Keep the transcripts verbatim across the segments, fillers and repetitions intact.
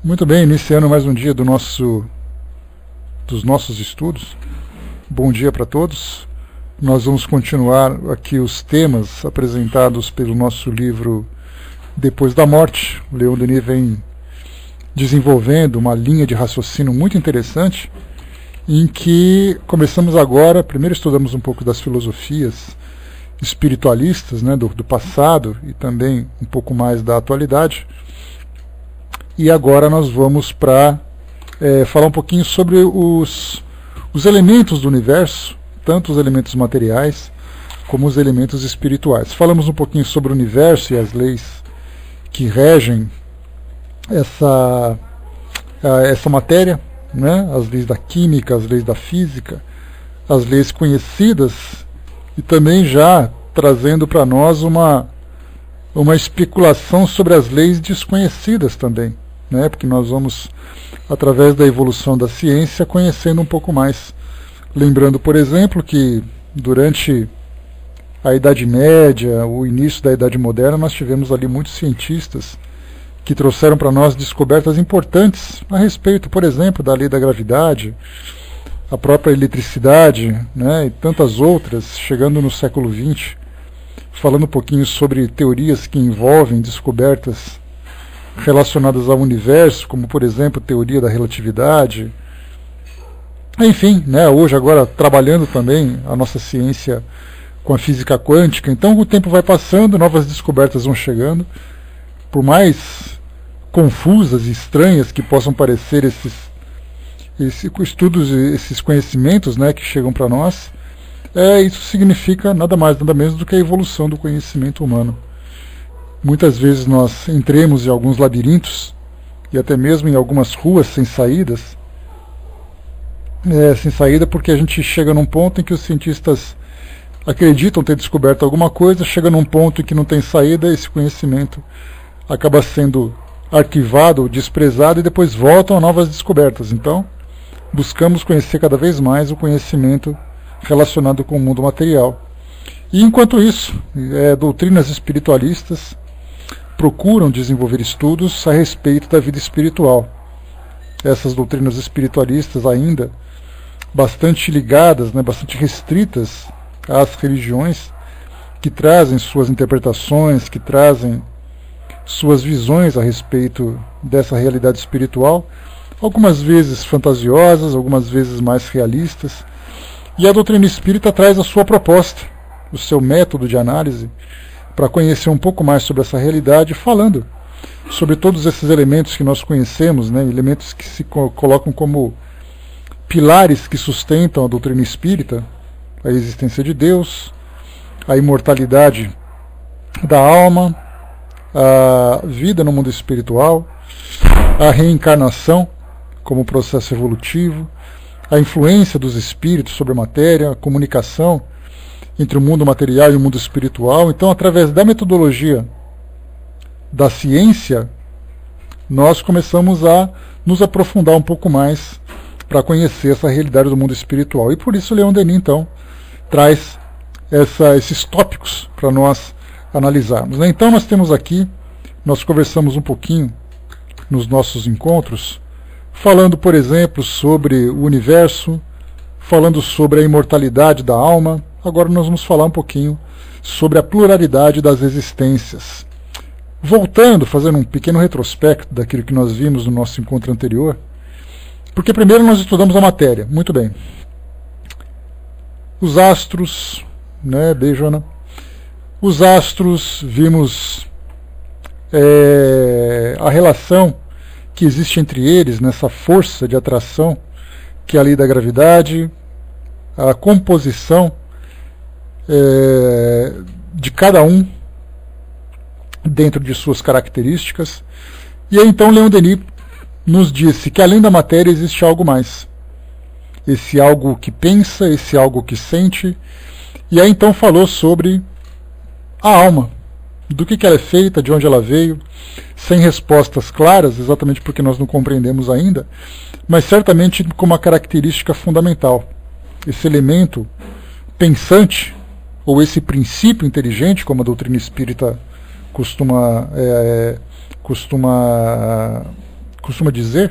Muito bem, iniciando mais um dia do nosso, dos nossos estudos. Bom dia para todos. Nós vamos continuar aqui os temas apresentados pelo nosso livro Depois da Morte. O Leon Denis vem desenvolvendo uma linha de raciocínio muito interessante, em que começamos agora, primeiro estudamos um pouco das filosofias espiritualistas, né, do, do passado e também um pouco mais da atualidade. E agora nós vamos para é, falar um pouquinho sobre os, os elementos do universo, tanto os elementos materiais como os elementos espirituais. Falamos um pouquinho sobre o universo e as leis que regem essa, essa matéria, né? As leis da química, as leis da física, as leis conhecidas, e também já trazendo para nós uma, uma especulação sobre as leis desconhecidas também. Né, porque nós vamos, através da evolução da ciência, conhecendo um pouco mais. Lembrando, por exemplo, que durante a Idade Média, o início da Idade Moderna, nós tivemos ali muitos cientistas que trouxeram para nós descobertas importantes a respeito, por exemplo, da lei da gravidade, a própria eletricidade, né, e tantas outras, chegando no século vinte, falando um pouquinho sobre teorias que envolvem descobertas relacionadas ao universo, como por exemplo teoria da relatividade. Enfim, né, hoje agora trabalhando também a nossa ciência com a física quântica. Então o tempo vai passando, novas descobertas vão chegando, por mais confusas e estranhas que possam parecer esses, esses estudos, esses conhecimentos, né, que chegam para nós, é, isso significa nada mais, nada menos do que a evolução do conhecimento humano. Muitas vezes nós entremos em alguns labirintos e até mesmo em algumas ruas sem saídas, é, sem saída porque a gente chega num ponto em que os cientistas acreditam ter descoberto alguma coisa, chega num ponto em que não tem saída, esse conhecimento acaba sendo arquivado ou desprezado e depois voltam a novas descobertas. Então, buscamos conhecer cada vez mais o conhecimento relacionado com o mundo material. E enquanto isso, é, doutrinas espiritualistas procuram desenvolver estudos a respeito da vida espiritual. Essas doutrinas espiritualistas ainda bastante ligadas, né, bastante restritas às religiões, que trazem suas interpretações, que trazem suas visões a respeito dessa realidade espiritual, algumas vezes fantasiosas, algumas vezes mais realistas. E a doutrina espírita traz a sua proposta, o seu método de análise, para conhecer um pouco mais sobre essa realidade, falando sobre todos esses elementos que nós conhecemos, né, elementos que se co- colocam como pilares que sustentam a doutrina espírita, a existência de Deus, a imortalidade da alma, a vida no mundo espiritual, a reencarnação como processo evolutivo, a influência dos espíritos sobre a matéria, a comunicação entre o mundo material e o mundo espiritual. Então, através da metodologia da ciência, nós começamos a nos aprofundar um pouco mais para conhecer essa realidade do mundo espiritual. E por isso Leon Denis, então, traz essa, esses tópicos para nós analisarmos. Né? Então, nós temos aqui, nós conversamos um pouquinho nos nossos encontros, falando, por exemplo, sobre o universo, falando sobre a imortalidade da alma. Agora nós vamos falar um pouquinho sobre a pluralidade das existências. Voltando, fazendo um pequeno retrospecto daquilo que nós vimos no nosso encontro anterior, porque primeiro nós estudamos a matéria, muito bem. Os astros, né, bem, Joana? Os astros, vimos é, a relação que existe entre eles, nessa força de atração, que é a lei da gravidade, a composição É, de cada um dentro de suas características. E aí então Leon Denis nos disse que além da matéria existe algo mais, esse algo que pensa, esse algo que sente. E aí então falou sobre a alma, do que, que ela é feita, de onde ela veio, sem respostas claras, exatamente porque nós não compreendemos ainda, mas certamente com uma característica fundamental, esse elemento pensante, ou esse princípio inteligente, como a doutrina espírita costuma, é, costuma costuma dizer,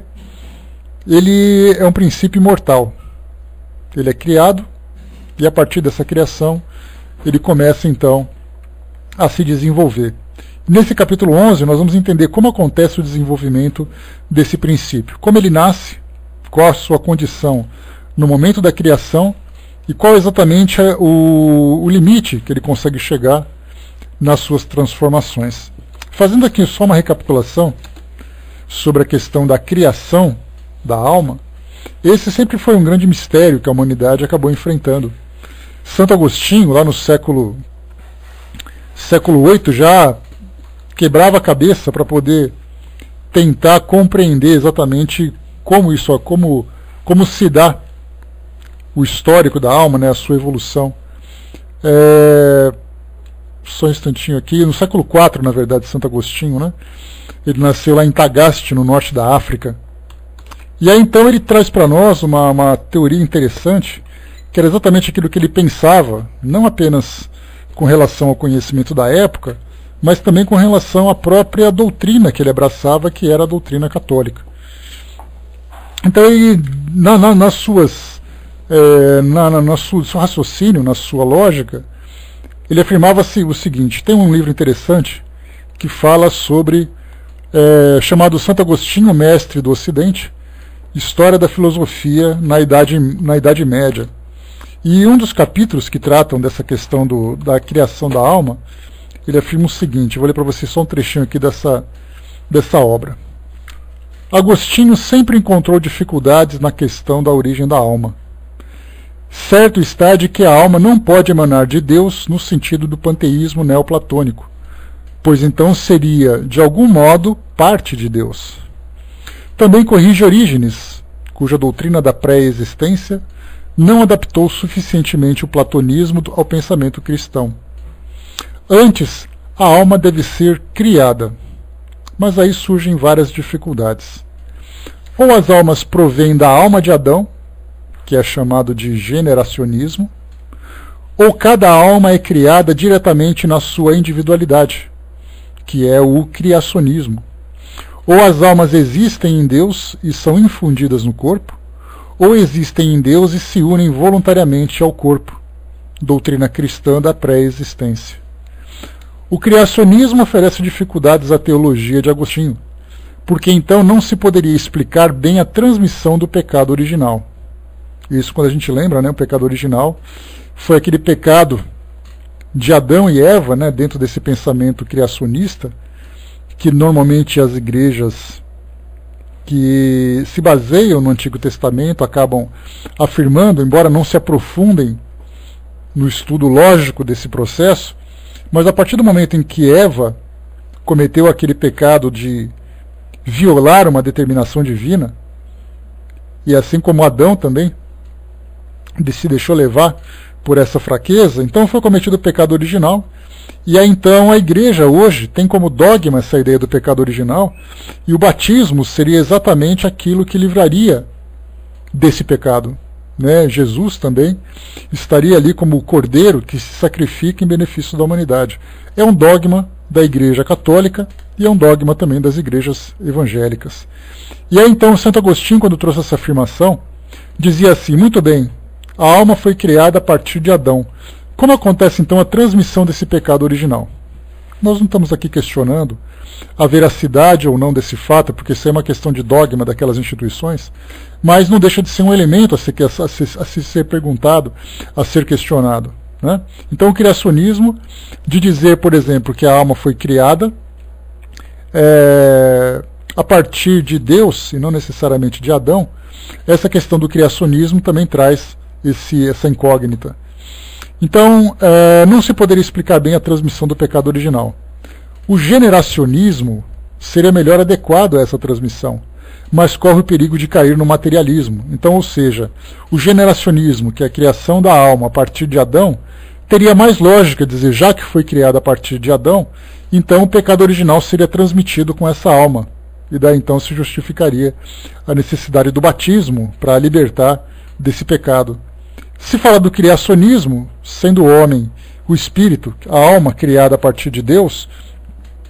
ele é um princípio imortal. Ele é criado e a partir dessa criação ele começa então a se desenvolver. Nesse capítulo onze nós vamos entender como acontece o desenvolvimento desse princípio, como ele nasce, qual a sua condição no momento da criação e qual exatamente é o, o limite que ele consegue chegar nas suas transformações. Fazendo aqui só uma recapitulação sobre a questão da criação da alma, esse sempre foi um grande mistério que a humanidade acabou enfrentando. Santo Agostinho, lá no século século oito, já quebrava a cabeça para poder tentar compreender exatamente como isso, como, como se dá o histórico da alma, né, a sua evolução. É, só um instantinho aqui, no século quatro, na verdade, Santo Agostinho, né, ele nasceu lá em Tagaste, no norte da África. E aí então ele traz para nós uma, uma teoria interessante, que era exatamente aquilo que ele pensava, não apenas com relação ao conhecimento da época, mas também com relação à própria doutrina que ele abraçava, que era a doutrina católica. Então ele, na, na, nas suas, é, na, na, na sua, seu raciocínio, na sua lógica, ele afirmava o seguinte: tem um livro interessante que fala sobre, é, chamado Santo Agostinho, Mestre do Ocidente, História da Filosofia na Idade, na Idade Média. E um dos capítulos que tratam dessa questão do, da criação da alma, ele afirma o seguinte, vou ler para vocês só um trechinho aqui dessa, dessa obra. Agostinho sempre encontrou dificuldades na questão da origem da alma. Certo está de que a alma não pode emanar de Deus no sentido do panteísmo neoplatônico, pois então seria, de algum modo, parte de Deus. Também corrige Orígenes, cuja doutrina da pré-existência não adaptou suficientemente o platonismo ao pensamento cristão. Antes, a alma deve ser criada, mas aí surgem várias dificuldades. Ou as almas provêm da alma de Adão, que é chamado de generacionismo, ou cada alma é criada diretamente na sua individualidade, que é o criacionismo. Ou as almas existem em Deus e são infundidas no corpo, ou existem em Deus e se unem voluntariamente ao corpo, doutrina cristã da pré-existência. O criacionismo oferece dificuldades à teologia de Agostinho, porque então não se poderia explicar bem a transmissão do pecado original. Isso, quando a gente lembra, né, o pecado original foi aquele pecado de Adão e Eva, né, dentro desse pensamento criacionista, que normalmente as igrejas que se baseiam no Antigo Testamento acabam afirmando, embora não se aprofundem no estudo lógico desse processo, mas a partir do momento em que Eva cometeu aquele pecado de violar uma determinação divina, e assim como Adão também se deixou levar por essa fraqueza, então foi cometido o pecado original. E aí então a igreja hoje tem como dogma essa ideia do pecado original, e o batismo seria exatamente aquilo que livraria desse pecado, né? Jesus também estaria ali como o cordeiro que se sacrifica em benefício da humanidade. É um dogma da Igreja Católica e é um dogma também das igrejas evangélicas. E aí então Santo Agostinho, quando trouxe essa afirmação, dizia assim: muito bem, a alma foi criada a partir de Adão. Como acontece então a transmissão desse pecado original? Nós não estamos aqui questionando a veracidade ou não desse fato, porque isso é uma questão de dogma daquelas instituições, mas não deixa de ser um elemento a, ser, a, ser, a ser perguntado, a ser questionado, né? Então o criacionismo, de dizer, por exemplo, que a alma foi criada é, a partir de Deus e não necessariamente de Adão, essa questão do criacionismo também traz esse, essa incógnita. Então, é, não se poderia explicar bem a transmissão do pecado original. O generacionismo seria melhor adequado a essa transmissão, mas corre o perigo de cair no materialismo. Então, ou seja, o generacionismo, que é a criação da alma a partir de Adão, teria mais lógica dizer, já que foi criada a partir de Adão, então o pecado original seria transmitido com essa alma. E daí então se justificaria a necessidade do batismo para libertar desse pecado. Se fala do criacionismo, sendo o homem, o espírito, a alma criada a partir de Deus,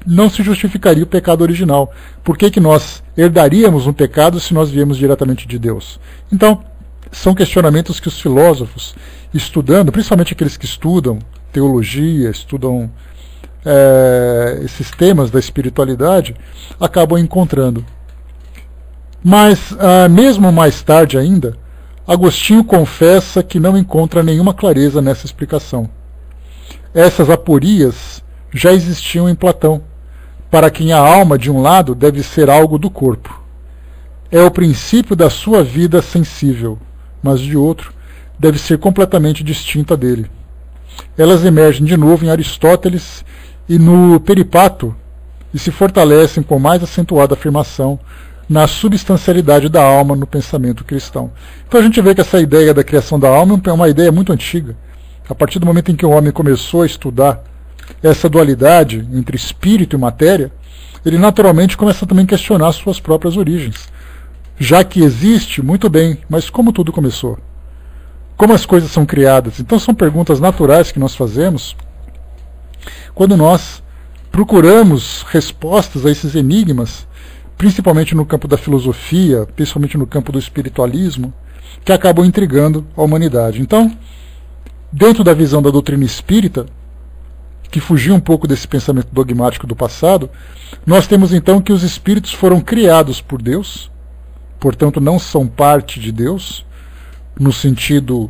não se justificaria o pecado original. Por que que nós herdaríamos um pecado se nós viemos diretamente de Deus? Então, são questionamentos que os filósofos, estudando, principalmente aqueles que estudam teologia, estudam é, esses temas da espiritualidade, acabam encontrando. Mas, ah, mesmo mais tarde ainda, Agostinho confessa que não encontra nenhuma clareza nessa explicação. Essas aporias já existiam em Platão, para quem a alma, de um lado, deve ser algo do corpo. É o princípio da sua vida sensível, mas de outro, deve ser completamente distinta dele. Elas emergem de novo em Aristóteles e no Peripato e se fortalecem com mais acentuada afirmação na substancialidade da alma no pensamento cristão. Então a gente vê que essa ideia da criação da alma é uma ideia muito antiga. A partir do momento em que o homem começou a estudar essa dualidade entre espírito e matéria, ele naturalmente começa também a questionar suas próprias origens. Já que existe, muito bem, mas como tudo começou? Como as coisas são criadas? Então são perguntas naturais que nós fazemos quando nós procuramos respostas a esses enigmas, principalmente no campo da filosofia, principalmente no campo do espiritualismo, que acabam intrigando a humanidade. Então, dentro da visão da doutrina espírita, que fugia um pouco desse pensamento dogmático do passado, nós temos então que os espíritos foram criados por Deus, portanto não são parte de Deus, no sentido,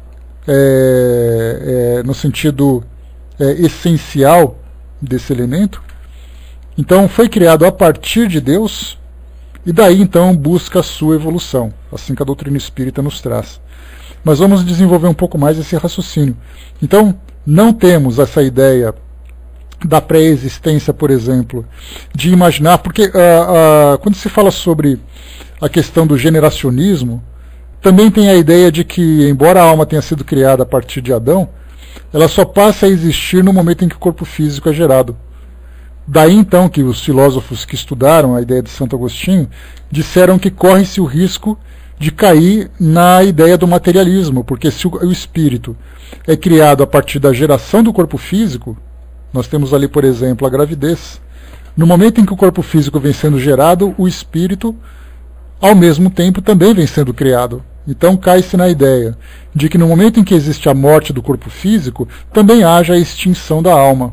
é, é, no sentido é, essencial desse elemento. Então foi criado a partir de Deus, e daí então busca a sua evolução, assim que a doutrina espírita nos traz. Mas vamos desenvolver um pouco mais esse raciocínio. Então, não temos essa ideia da pré-existência, por exemplo, de imaginar, porque uh, uh, quando se fala sobre a questão do generacionismo, também tem a ideia de que, embora a alma tenha sido criada a partir de Adão, ela só passa a existir no momento em que o corpo físico é gerado. Daí então que os filósofos que estudaram a ideia de Santo Agostinho disseram que corre-se o risco de cair na ideia do materialismo, porque se o espírito é criado a partir da geração do corpo físico, nós temos ali, por exemplo, a gravidez. No momento em que o corpo físico vem sendo gerado, o espírito, ao mesmo tempo, também vem sendo criado. Então cai-se na ideia de que no momento em que existe a morte do corpo físico, também haja a extinção da alma.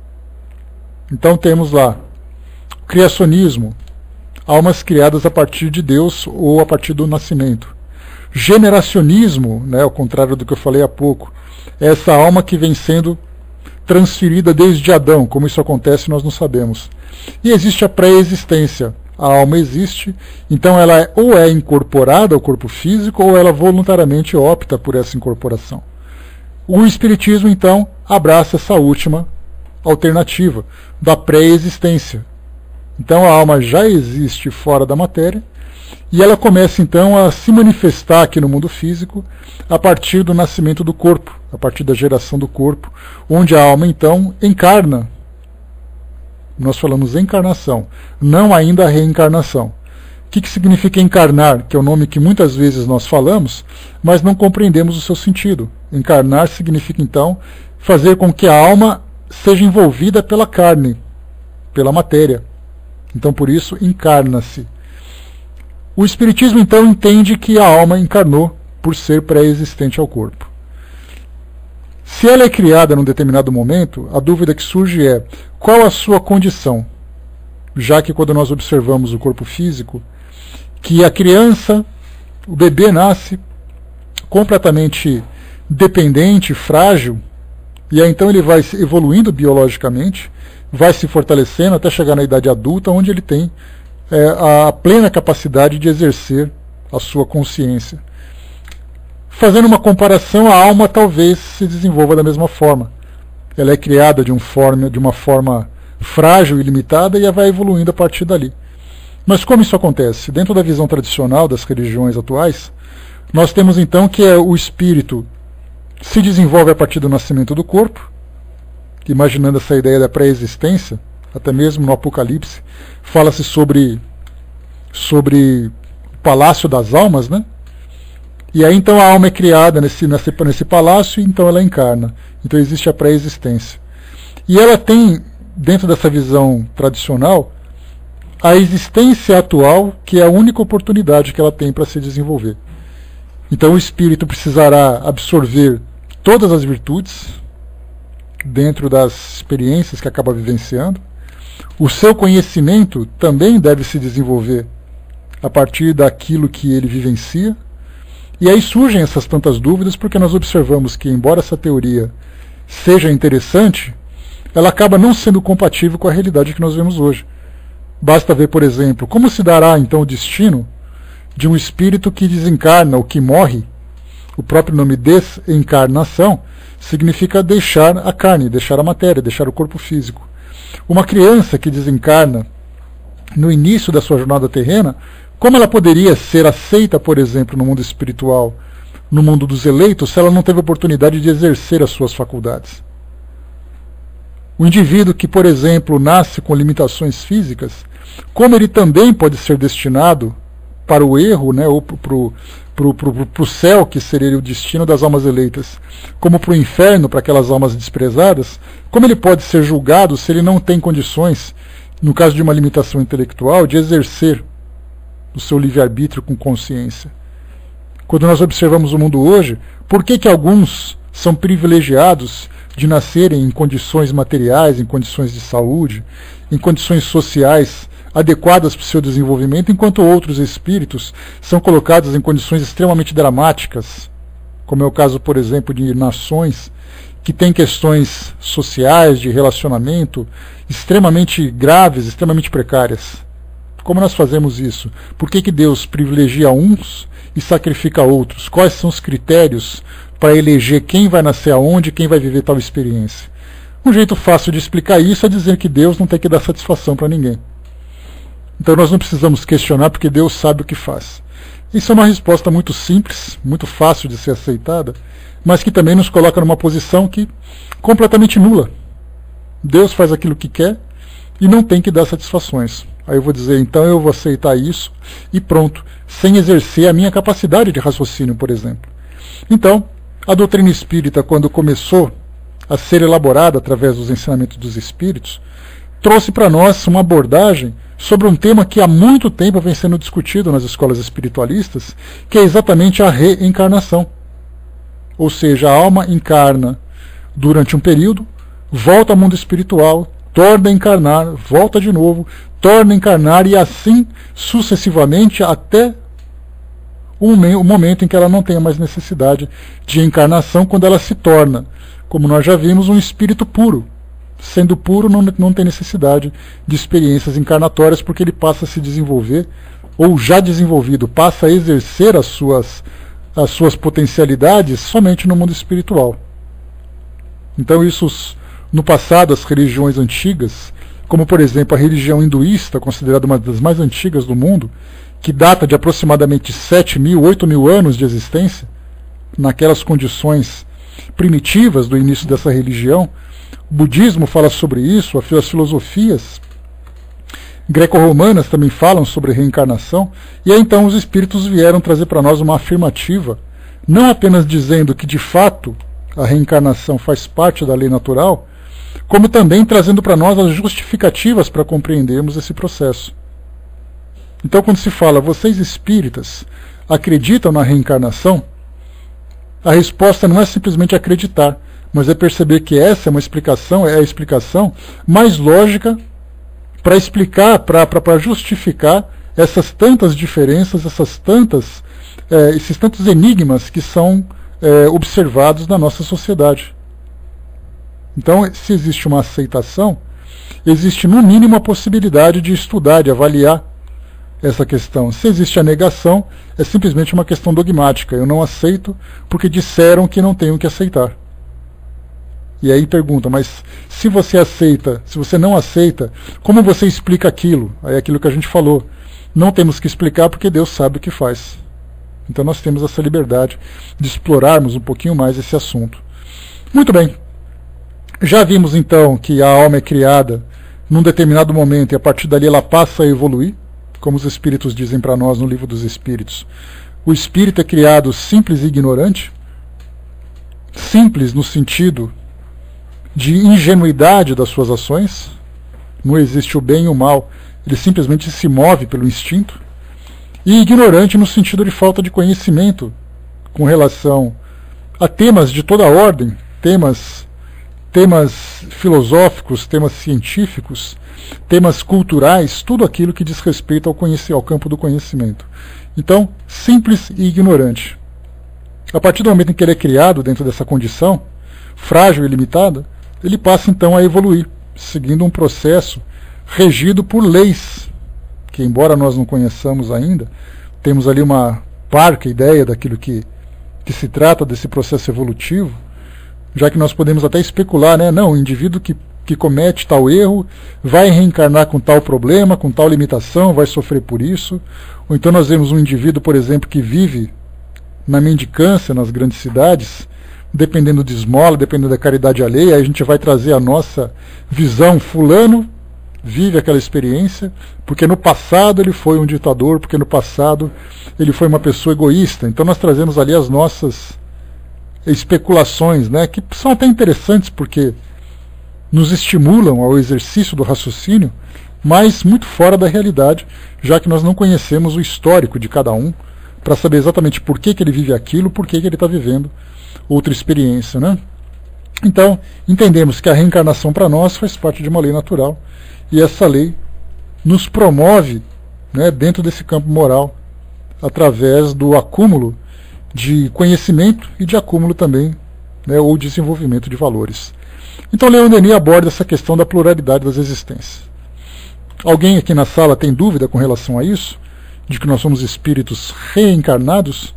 Então temos lá o criacionismo, almas criadas a partir de Deus ou a partir do nascimento. Generacionismo, né, ao contrário do que eu falei há pouco, é essa alma que vem sendo transferida desde Adão. Como isso acontece, nós não sabemos. E existe a pré-existência. A alma existe, então ela é, ou é incorporada ao corpo físico, ou ela voluntariamente opta por essa incorporação. O Espiritismo, então, abraça essa última alternativa, da pré-existência. Então a alma já existe fora da matéria, e ela começa então a se manifestar aqui no mundo físico a partir do nascimento do corpo, a partir da geração do corpo, onde a alma então encarna. Nós falamos encarnação, não ainda a reencarnação. O que, que significa encarnar? Que é o nome que muitas vezes nós falamos, mas não compreendemos o seu sentido. Encarnar significa então fazer com que a alma seja envolvida pela carne, pela matéria. Então por isso encarna-se. O Espiritismo então entende que a alma encarnou por ser pré-existente ao corpo. Se ela é criada num determinado momento, a dúvida que surge é: qual a sua condição? Já que quando nós observamos o corpo físico, que a criança, o bebê nasce completamente dependente, frágil, e aí então ele vai evoluindo biologicamente, vai se fortalecendo até chegar na idade adulta, onde ele tem é, a plena capacidade de exercer a sua consciência. Fazendo uma comparação, a alma talvez se desenvolva da mesma forma. Ela é criada de, um forma, de uma forma frágil e limitada e vai evoluindo a partir dali. Mas como isso acontece? Dentro da visão tradicional das religiões atuais, nós temos então que é o espírito se desenvolve a partir do nascimento do corpo, imaginando essa ideia da pré-existência, até mesmo no Apocalipse, fala-se sobre, sobre o palácio das almas, né? E aí então a alma é criada nesse, nesse, nesse palácio e então ela encarna. Então existe a pré-existência. E ela tem dentro dessa visão tradicional, a existência atual, que é a única oportunidade que ela tem para se desenvolver. Então o espírito precisará absorver todas as virtudes dentro das experiências que acaba vivenciando. O seu conhecimento também deve se desenvolver a partir daquilo que ele vivencia. E aí surgem essas tantas dúvidas, porque nós observamos que, embora essa teoria seja interessante, ela acaba não sendo compatível com a realidade que nós vemos hoje. Basta ver, por exemplo, como se dará então o destino de um espírito que desencarna ou que morre. O próprio nome desencarnação significa deixar a carne, deixar a matéria, deixar o corpo físico. Uma criança que desencarna no início da sua jornada terrena, como ela poderia ser aceita, por exemplo, no mundo espiritual, no mundo dos eleitos, se ela não teve oportunidade de exercer as suas faculdades? O indivíduo que, por exemplo, nasce com limitações físicas, como ele também pode ser destinado para o erro, né, ou para o céu, que seria o destino das almas eleitas, como para o inferno, para aquelas almas desprezadas, como ele pode ser julgado se ele não tem condições, no caso de uma limitação intelectual, de exercer o seu livre-arbítrio com consciência? Quando nós observamos o mundo hoje, por que que alguns são privilegiados de nascerem em condições materiais, em condições de saúde, em condições sociais adequadas para o seu desenvolvimento, enquanto outros espíritos são colocados em condições extremamente dramáticas, como é o caso, por exemplo, de nações que têm questões sociais, de relacionamento, extremamente graves, extremamente precárias? Como nós fazemos isso? Por que que Deus privilegia uns e sacrifica outros? Quais são os critérios para eleger quem vai nascer aonde, quem vai viver tal experiência? Um jeito fácil de explicar isso é dizer que Deus não tem que dar satisfação para ninguém. Então nós não precisamos questionar, porque Deus sabe o que faz. Isso é uma resposta muito simples, muito fácil de ser aceitada, mas que também nos coloca numa posição que completamente nula. Deus faz aquilo que quer e não tem que dar satisfações. Aí eu vou dizer, então eu vou aceitar isso e pronto, sem exercer a minha capacidade de raciocínio, por exemplo. Então, a doutrina espírita, quando começou a ser elaborada através dos ensinamentos dos espíritos, trouxe para nós uma abordagem sobre um tema que há muito tempo vem sendo discutido nas escolas espiritualistas, que é exatamente a reencarnação. Ou seja, a alma encarna durante um período, volta ao mundo espiritual, torna a encarnar, volta de novo, torna a encarnar e assim sucessivamente até o momento em que ela não tenha mais necessidade de encarnação, quando ela se torna, como nós já vimos, um espírito puro. Sendo puro, não, não tem necessidade de experiências encarnatórias, porque ele passa a se desenvolver, ou já desenvolvido, passa a exercer as suas, as suas potencialidades somente no mundo espiritual. Então isso, no passado, as religiões antigas, como por exemplo a religião hinduísta, considerada uma das mais antigas do mundo, que data de aproximadamente sete mil, oito mil anos de existência, naquelas condições primitivas do início dessa religião. O budismo fala sobre isso, as filosofias greco-romanas também falam sobre reencarnação, e aí então os espíritos vieram trazer para nós uma afirmativa, não apenas dizendo que de fato a reencarnação faz parte da lei natural, como também trazendo para nós as justificativas para compreendermos esse processo. Então, quando se fala, vocês espíritas acreditam na reencarnação, a resposta não é simplesmente acreditar, mas é perceber que essa é uma explicação, é a explicação mais lógica para explicar, para justificar essas tantas diferenças, essas tantas, é, esses tantos enigmas que são é, observados na nossa sociedade. Então, se existe uma aceitação, existe no mínimo a possibilidade de estudar, de avaliar essa questão. Se existe a negação, é simplesmente uma questão dogmática. Eu não aceito porque disseram que não tenho que aceitar. E aí pergunta, mas se você aceita, se você não aceita, como você explica aquilo? Aí é aquilo que a gente falou. Não temos que explicar porque Deus sabe o que faz. Então nós temos essa liberdade de explorarmos um pouquinho mais esse assunto. Muito bem. Já vimos então que a alma é criada num determinado momento e a partir dali ela passa a evoluir, como os espíritos dizem para nós no Livro dos Espíritos. O espírito é criado simples e ignorante, simples no sentido de ingenuidade das suas ações, não existe o bem e o mal, ele simplesmente se move pelo instinto. E ignorante no sentido de falta de conhecimento com relação a temas de toda a ordem, temas, temas filosóficos, temas científicos, temas culturais, tudo aquilo que diz respeito ao, ao campo do conhecimento. Então, simples e ignorante. A partir do momento em que ele é criado dentro dessa condição, frágil e limitada, ele passa então a evoluir, seguindo um processo regido por leis, que embora nós não conheçamos ainda, temos ali uma parca ideia daquilo que, que se trata desse processo evolutivo, já que nós podemos até especular, né? Não, o indivíduo que, que comete tal erro vai reencarnar com tal problema, com tal limitação, vai sofrer por isso. Ou então nós vemos um indivíduo, por exemplo, que vive na mendicância nas grandes cidades, dependendo de esmola, dependendo da caridade alheia, aí a gente vai trazer a nossa visão, fulano vive aquela experiência, porque no passado ele foi um ditador, porque no passado ele foi uma pessoa egoísta. Então nós trazemos ali as nossas especulações, né, que são até interessantes, porque nos estimulam ao exercício do raciocínio, mas muito fora da realidade, já que nós não conhecemos o histórico de cada um, para saber exatamente por que, que ele vive aquilo, por que, que ele está vivendo outra experiência, né? Então, entendemos que a reencarnação para nós faz parte de uma lei natural, e essa lei nos promove, né, dentro desse campo moral, através do acúmulo de conhecimento e de acúmulo também, né, ou desenvolvimento de valores. Então, Leon Denis aborda essa questão da pluralidade das existências. Alguém aqui na sala tem dúvida com relação a isso? De que nós somos espíritos reencarnados?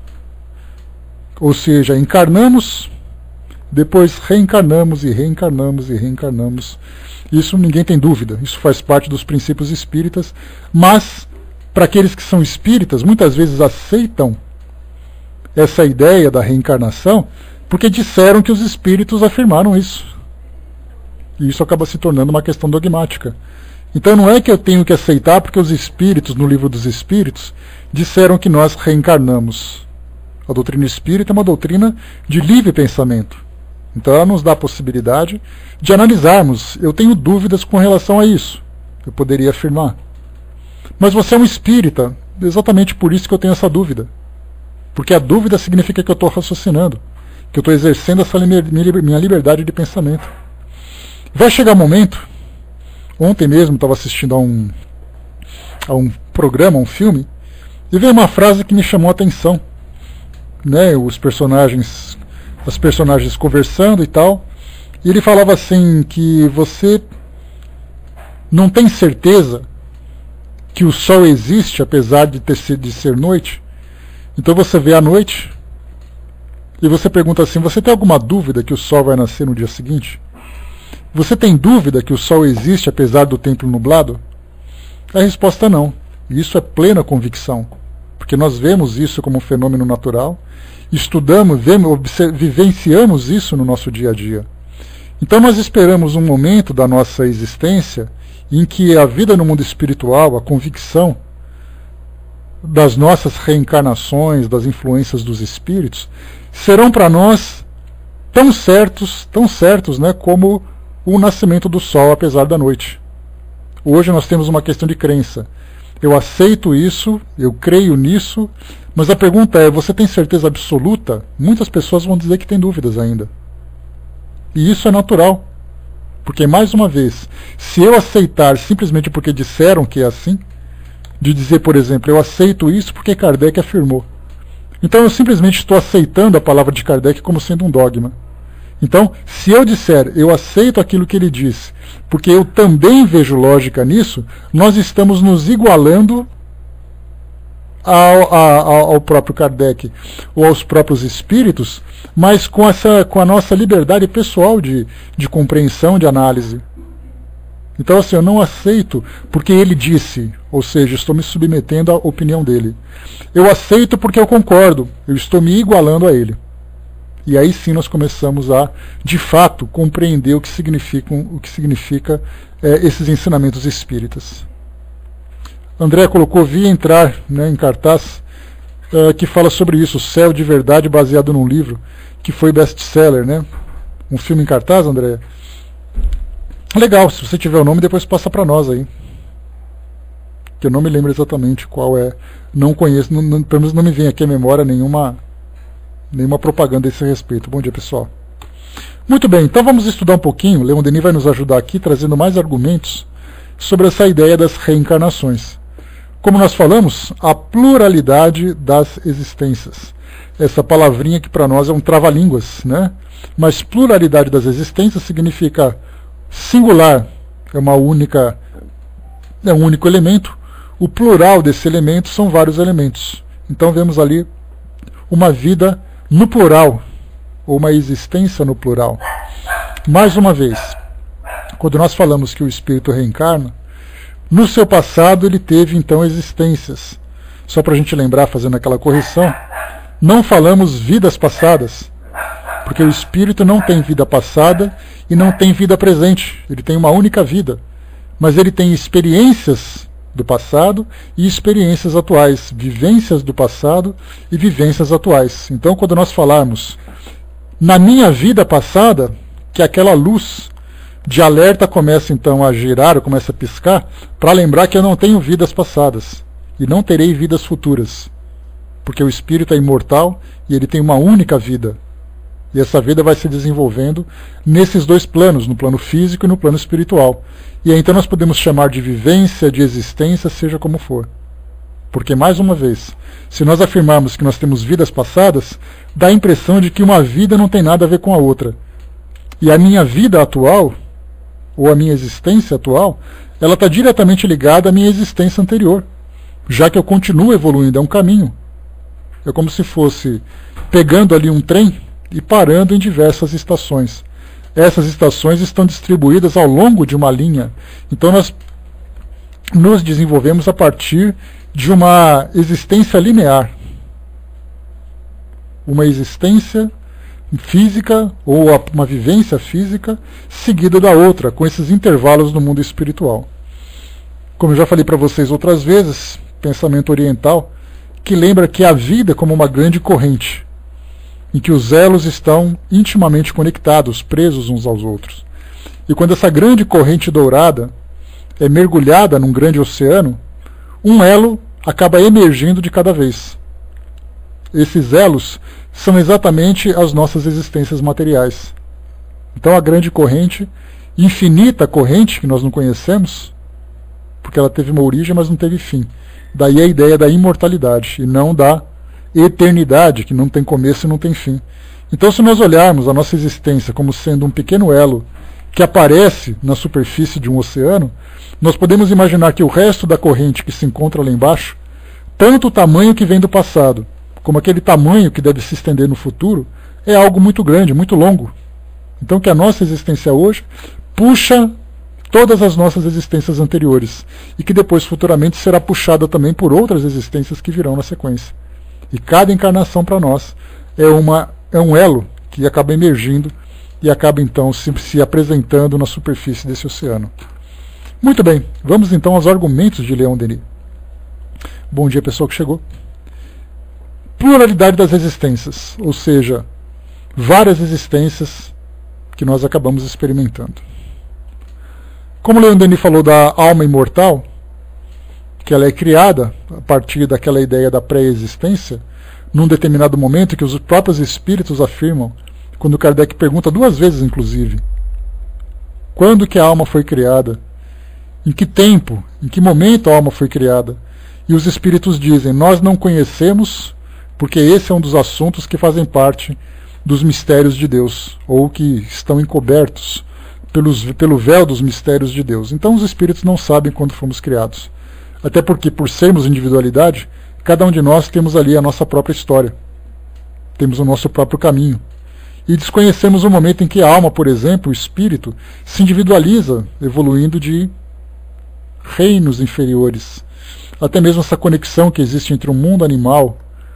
Ou seja, encarnamos, depois reencarnamos e reencarnamos e reencarnamos. Isso ninguém tem dúvida, isso faz parte dos princípios espíritas, mas para aqueles que são espíritas, muitas vezes aceitam essa ideia da reencarnação, porque disseram que os espíritos afirmaram isso. E isso acaba se tornando uma questão dogmática. Então não é que eu tenho que aceitar porque os espíritos, no livro dos espíritos, disseram que nós reencarnamos. A doutrina espírita é uma doutrina de livre pensamento. Então ela nos dá a possibilidade de analisarmos. Eu tenho dúvidas com relação a isso. Eu poderia afirmar. Mas você é um espírita, exatamente por isso que eu tenho essa dúvida. Porque a dúvida significa que eu estou raciocinando, que eu estou exercendo essa minha liberdade de pensamento. Vai chegar um momento, ontem mesmo estava assistindo a um, a um programa, um filme, e veio uma frase que me chamou a atenção. Né, os personagens, as personagens conversando e tal, e ele falava assim que você não tem certeza que o sol existe apesar de, ter, de ser noite. Então você vê a noite e você pergunta assim, você tem alguma dúvida que o sol vai nascer no dia seguinte? Você tem dúvida que o sol existe apesar do tempo nublado? A resposta é não. E isso é plena convicção, porque nós vemos isso como um fenômeno natural, estudamos, vemos, vivenciamos isso no nosso dia a dia. Então nós esperamos um momento da nossa existência em que a vida no mundo espiritual, a convicção das nossas reencarnações, das influências dos espíritos, serão para nós tão certos, tão certos, né, como o nascimento do sol apesar da noite. Hoje nós temos uma questão de crença. Eu aceito isso, eu creio nisso, mas a pergunta é, você tem certeza absoluta? Muitas pessoas vão dizer que tem dúvidas ainda. E isso é natural. Porque, mais uma vez, se eu aceitar simplesmente porque disseram que é assim, de dizer, por exemplo, eu aceito isso porque Kardec afirmou. Então eu simplesmente estou aceitando a palavra de Kardec como sendo um dogma. Então, se eu disser, eu aceito aquilo que ele disse, porque eu também vejo lógica nisso, nós estamos nos igualando ao, ao, ao próprio Kardec, ou aos próprios espíritos, mas com, essa, com a nossa liberdade pessoal de, de compreensão, de análise. Então, assim, eu não aceito porque ele disse, ou seja, estou me submetendo à opinião dele. Eu aceito porque eu concordo, eu estou me igualando a ele. E aí sim nós começamos a, de fato, compreender o que significam, o que significa é, esses ensinamentos espíritas. André colocou, vi entrar, né, em cartaz, uh, que fala sobre isso, Céu de Verdade, baseado num livro que foi best-seller, né? Um filme em cartaz, André? Legal, se você tiver o nome, depois passa para nós aí. Que eu não me lembro exatamente qual é. Não conheço, não, não, pelo menos não me vem aqui à memória nenhuma, nenhuma propaganda a esse respeito. Bom dia, pessoal. Muito bem, então vamos estudar um pouquinho. Leon Denis vai nos ajudar aqui, trazendo mais argumentos sobre essa ideia das reencarnações. Como nós falamos, a pluralidade das existências. Essa palavrinha que para nós é um trava-línguas, né? Mas pluralidade das existências significa singular, é uma única, é um único elemento. O plural desse elemento são vários elementos. Então vemos ali uma vida no plural, ou uma existência no plural. Mais uma vez, quando nós falamos que o espírito reencarna, no seu passado ele teve então existências. Só para a gente lembrar, fazendo aquela correção, não falamos vidas passadas, porque o espírito não tem vida passada e não tem vida presente. Ele tem uma única vida, mas ele tem experiências do passado e experiências atuais, vivências do passado e vivências atuais. Então, quando nós falarmos na minha vida passada, que aquela luz de alerta começa então a girar, ou começa a piscar, para lembrar que eu não tenho vidas passadas e não terei vidas futuras, porque o espírito é imortal e ele tem uma única vida. E essa vida vai se desenvolvendo nesses dois planos, no plano físico e no plano espiritual. E aí então nós podemos chamar de vivência, de existência, seja como for. Porque, mais uma vez, se nós afirmarmos que nós temos vidas passadas, dá a impressão de que uma vida não tem nada a ver com a outra. E a minha vida atual, ou a minha existência atual, ela está diretamente ligada à minha existência anterior, já que eu continuo evoluindo, é um caminho. É como se fosse pegando ali um trem e parando em diversas estações. Essas estações estão distribuídas ao longo de uma linha. Então nós nos desenvolvemos a partir de uma existência linear. Uma existência física ou uma vivência física seguida da outra, com esses intervalos no mundo espiritual. Como eu já falei para vocês outras vezes, pensamento oriental, que lembra que a vida é como uma grande corrente, em que os elos estão intimamente conectados, presos uns aos outros. E quando essa grande corrente dourada é mergulhada num grande oceano, um elo acaba emergindo de cada vez. Esses elos são exatamente as nossas existências materiais. Então a grande corrente, infinita corrente que nós não conhecemos, porque ela teve uma origem, mas não teve fim. Daí a ideia da imortalidade, e não da eternidade, que não tem começo e não tem fim. Então, se nós olharmos a nossa existência como sendo um pequeno elo que aparece na superfície de um oceano, nós podemos imaginar que o resto da corrente que se encontra lá embaixo, tanto o tamanho que vem do passado, como aquele tamanho que deve se estender no futuro, é algo muito grande, muito longo. Então, que a nossa existência hoje puxa todas as nossas existências anteriores, e que depois, futuramente, será puxada também por outras existências que virão na sequência. E cada encarnação para nós é, uma, é um elo que acaba emergindo e acaba então se, se apresentando na superfície desse oceano. Muito bem, vamos então aos argumentos de Leon Denis. Bom dia, pessoal que chegou. Pluralidade das existências, ou seja, várias existências que nós acabamos experimentando. Como Leon Denis falou da alma imortal, que ela é criada a partir daquela ideia da pré-existência, num determinado momento que os próprios espíritos afirmam, quando Kardec pergunta duas vezes, inclusive, quando que a alma foi criada, em que tempo, em que momento a alma foi criada, e os espíritos dizem, nós não conhecemos, porque esse é um dos assuntos que fazem parte dos mistérios de Deus, ou que estão encobertos pelos, pelo véu dos mistérios de Deus. Então os espíritos não sabem quando fomos criados. Até porque, por sermos individualidade, cada um de nós temos ali a nossa própria história. Temos o nosso próprio caminho. E desconhecemos o momento em que a alma, por exemplo, o espírito, se individualiza, evoluindo de reinos inferiores. Até mesmo essa conexão que existe entre o mundo animal,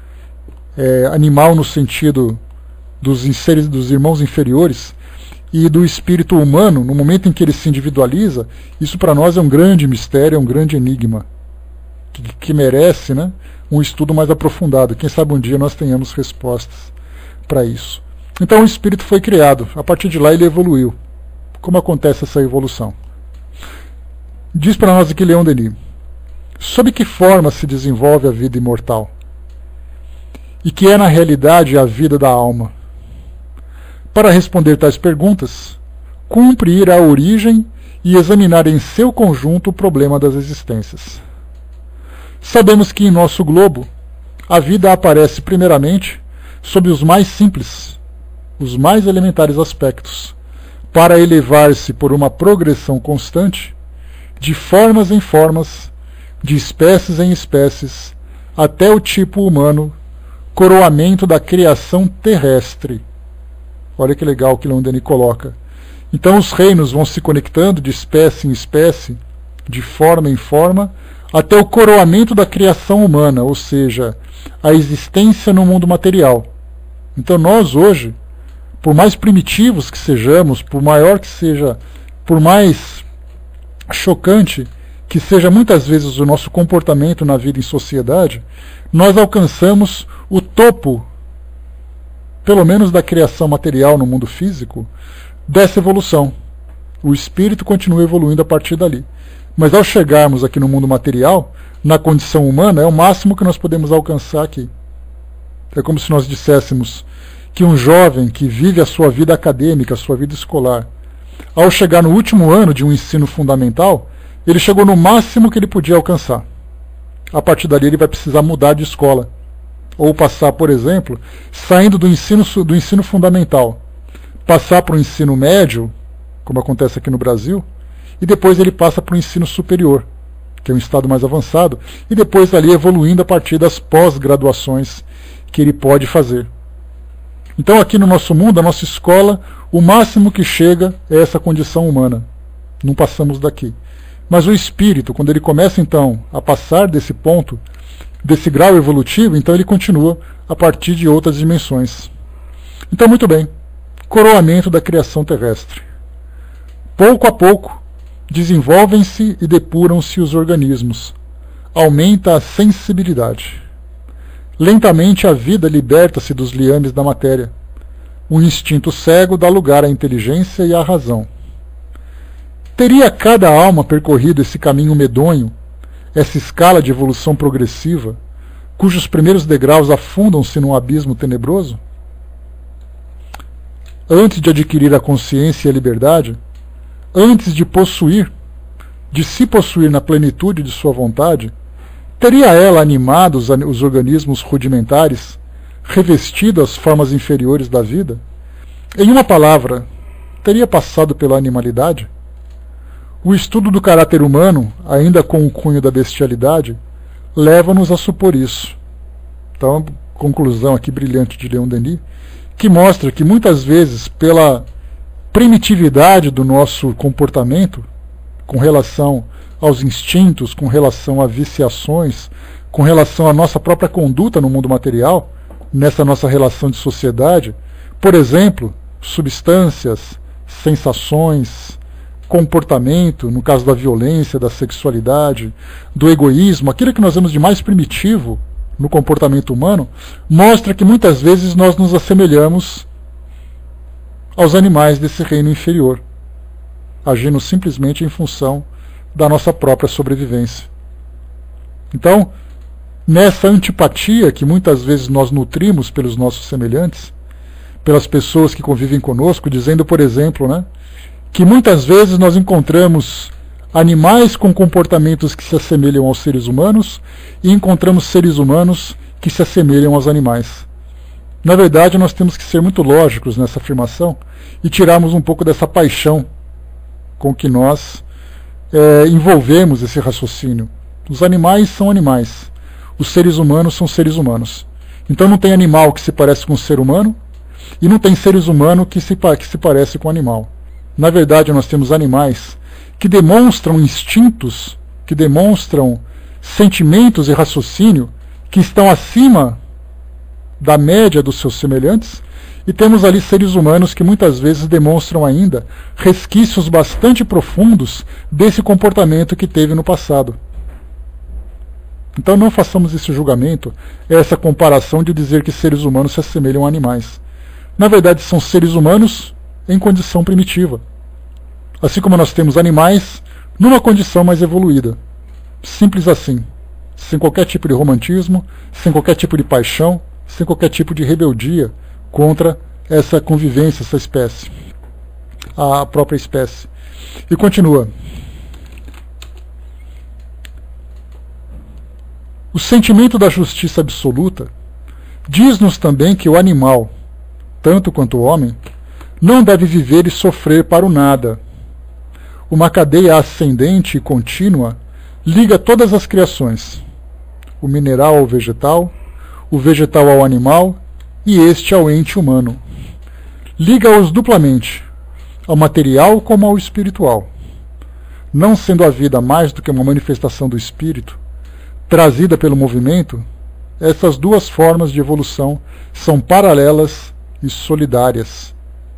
é, animal no sentido dos, dos irmãos inferiores, e do espírito humano, no momento em que ele se individualiza, isso para nós é um grande mistério, é um grande enigma, que, que merece, né, um estudo mais aprofundado. Quem sabe um dia nós tenhamos respostas para isso. Então o espírito foi criado, a partir de lá ele evoluiu. como acontece essa evolução. Diz para nós aqui Leon Denis: sob que forma se desenvolve a vida imortal? E que é na realidade a vida da alma? Para responder tais perguntas, cumpre ir à origem e examinar em seu conjunto o problema das existências. Sabemos que em nosso globo a vida aparece primeiramente sob os mais simples, os mais elementares aspectos, para elevar-se por uma progressão constante, de formas em formas, de espécies em espécies, até o tipo humano, coroamento da criação terrestre. Olha que legal que Leon Denis coloca. Então os reinos vão se conectando de espécie em espécie, de forma em forma, até o coroamento da criação humana, ou seja, a existência no mundo material. Então nós hoje, por mais primitivos que sejamos, por maior que seja, por mais chocante que seja muitas vezes o nosso comportamento na vida em sociedade, nós alcançamos o topo, pelo menos da criação material no mundo físico, dessa evolução. O espírito continua evoluindo a partir dali. Mas ao chegarmos aqui no mundo material, na condição humana, é o máximo que nós podemos alcançar aqui. É como se nós disséssemos que um jovem que vive a sua vida acadêmica, a sua vida escolar, ao chegar no último ano de um ensino fundamental, ele chegou no máximo que ele podia alcançar. A partir dali ele vai precisar mudar de escola. Ou passar, por exemplo, saindo do ensino, do ensino fundamental, passar para o ensino médio, como acontece aqui no Brasil, e depois ele passa para o ensino superior, que é um estado mais avançado, e depois ali evoluindo a partir das pós-graduações que ele pode fazer. Então aqui no nosso mundo, a nossa escola, o máximo que chega é essa condição humana. Não passamos daqui. Mas o espírito, quando ele começa então a passar desse ponto, desse grau evolutivo, então ele continua a partir de outras dimensões. Então, muito bem, coroamento da criação terrestre. Pouco a pouco, desenvolvem-se e depuram-se os organismos. Aumenta a sensibilidade. Lentamente a vida liberta-se dos liames da matéria. O instinto cego dá lugar à inteligência e à razão. Teria cada alma percorrido esse caminho medonho, essa escala de evolução progressiva, cujos primeiros degraus afundam-se num abismo tenebroso? Antes de adquirir a consciência e a liberdade, antes de possuir, de se possuir na plenitude de sua vontade, teria ela animado os, os organismos rudimentares, revestido as formas inferiores da vida? Em uma palavra, teria passado pela animalidade? O estudo do caráter humano, ainda com o cunho da bestialidade, leva-nos a supor isso. Então, conclusão aqui brilhante de Leon Denis, que mostra que muitas vezes, pela primitividade do nosso comportamento, com relação aos instintos, com relação a viciações, com relação à nossa própria conduta no mundo material, nessa nossa relação de sociedade, por exemplo, substâncias, sensações, comportamento, no caso da violência, da sexualidade, do egoísmo, aquilo que nós vemos de mais primitivo no comportamento humano, mostra que muitas vezes nós nos assemelhamos aos animais desse reino inferior, agindo simplesmente em função da nossa própria sobrevivência. Então, nessa antipatia que muitas vezes nós nutrimos pelos nossos semelhantes, pelas pessoas que convivem conosco, dizendo, por exemplo, né, que muitas vezes nós encontramos animais com comportamentos que se assemelham aos seres humanos e encontramos seres humanos que se assemelham aos animais. Na verdade, nós temos que ser muito lógicos nessa afirmação e tirarmos um pouco dessa paixão com que nós é, envolvemos esse raciocínio. Os animais são animais, os seres humanos são seres humanos. Então não tem animal que se parece com um ser humano e não tem seres humanos que se, que se parece com um animal. Na verdade, nós temos animais que demonstram instintos, que demonstram sentimentos e raciocínio que estão acima da média dos seus semelhantes, e temos ali seres humanos que muitas vezes demonstram ainda resquícios bastante profundos desse comportamento que teve no passado. Então não façamos esse julgamento, essa comparação de dizer que seres humanos se assemelham a animais. Na verdade, são seres humanos em condição primitiva. Assim como nós temos animais numa condição mais evoluída. Simples assim. Sem qualquer tipo de romantismo, sem qualquer tipo de paixão, sem qualquer tipo de rebeldia contra essa convivência, essa espécie. A própria espécie. E continua. O sentimento da justiça absoluta diz-nos também que o animal, tanto quanto o homem, não deve viver e sofrer para o nada. Uma cadeia ascendente e contínua liga todas as criações, o mineral ao vegetal, o vegetal ao animal e este ao ente humano. Liga-os duplamente, ao material como ao espiritual. Não sendo a vida mais do que uma manifestação do espírito, trazida pelo movimento, essas duas formas de evolução são paralelas e solidárias.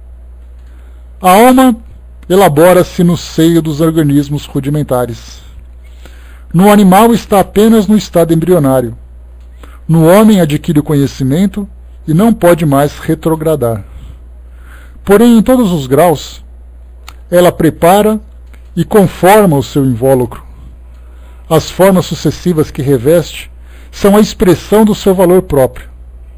A alma elabora-se no seio dos organismos rudimentares. No animal está apenas no estado embrionário. No homem adquire o conhecimento e não pode mais retrogradar. Porém, em todos os graus, ela prepara e conforma o seu invólucro. As formas sucessivas que reveste são a expressão do seu valor próprio.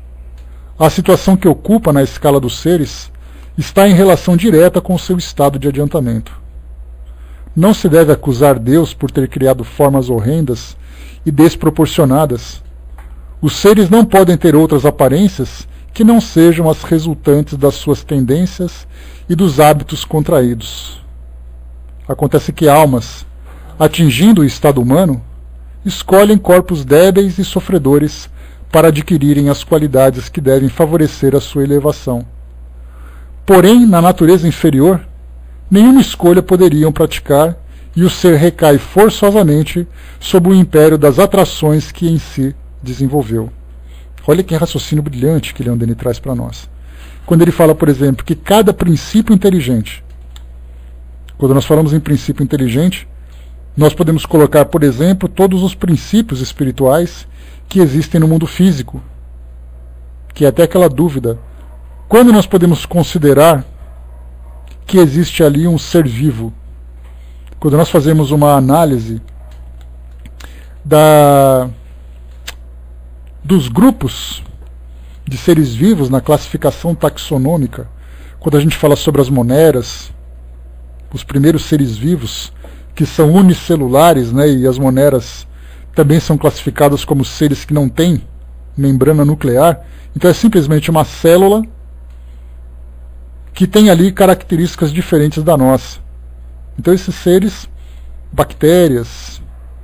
A situação que ocupa na escala dos seres está em relação direta com o seu estado de adiantamento. Não se deve acusar Deus por ter criado formas horrendas e desproporcionadas. Os seres não podem ter outras aparências que não sejam as resultantes das suas tendências e dos hábitos contraídos. Acontece que almas, atingindo o estado humano, escolhem corpos débeis e sofredores para adquirirem as qualidades que devem favorecer a sua elevação. Porém, na natureza inferior, nenhuma escolha poderiam praticar e o ser recai forçosamente sob o império das atrações que em si desenvolveu. Olha que raciocínio brilhante que Leon Denis traz para nós. Quando ele fala, por exemplo, que cada princípio inteligente, quando nós falamos em princípio inteligente, nós podemos colocar, por exemplo, todos os princípios espirituais que existem no mundo físico, que é até aquela dúvida. Quando nós podemos considerar que existe ali um ser vivo? Quando nós fazemos uma análise da, dos grupos de seres vivos na classificação taxonômica, quando a gente fala sobre as moneras, os primeiros seres vivos, que são unicelulares, né, e as moneras também são classificadas como seres que não têm membrana nuclear, então é simplesmente uma célula que tem ali características diferentes da nossa. Então esses seres, bactérias,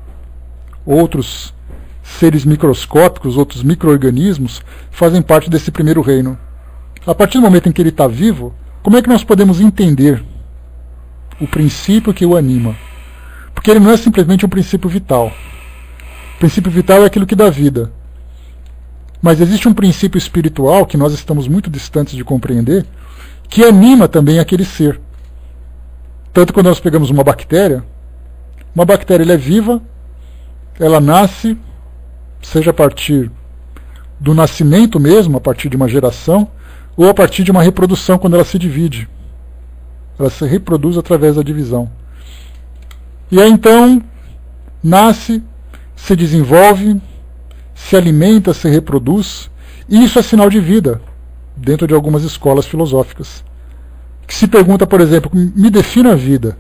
outros seres microscópicos, outros micro-organismos, fazem parte desse primeiro reino. A partir do momento em que ele está vivo, como é que nós podemos entender o princípio que o anima? Porque ele não é simplesmente um princípio vital. O princípio vital é aquilo que dá vida. Mas existe um princípio espiritual que nós estamos muito distantes de compreender, que anima também aquele ser. Tanto quando nós pegamos uma bactéria, uma bactéria ela é viva, ela nasce, seja a partir do nascimento mesmo, a partir de uma geração, ou a partir de uma reprodução, quando ela se divide. Ela se reproduz através da divisão. E aí então, nasce, se desenvolve, se alimenta, se reproduz, e isso é sinal de vida, dentro de algumas escolas filosóficas. Que se pergunta, por exemplo, me defina a vida.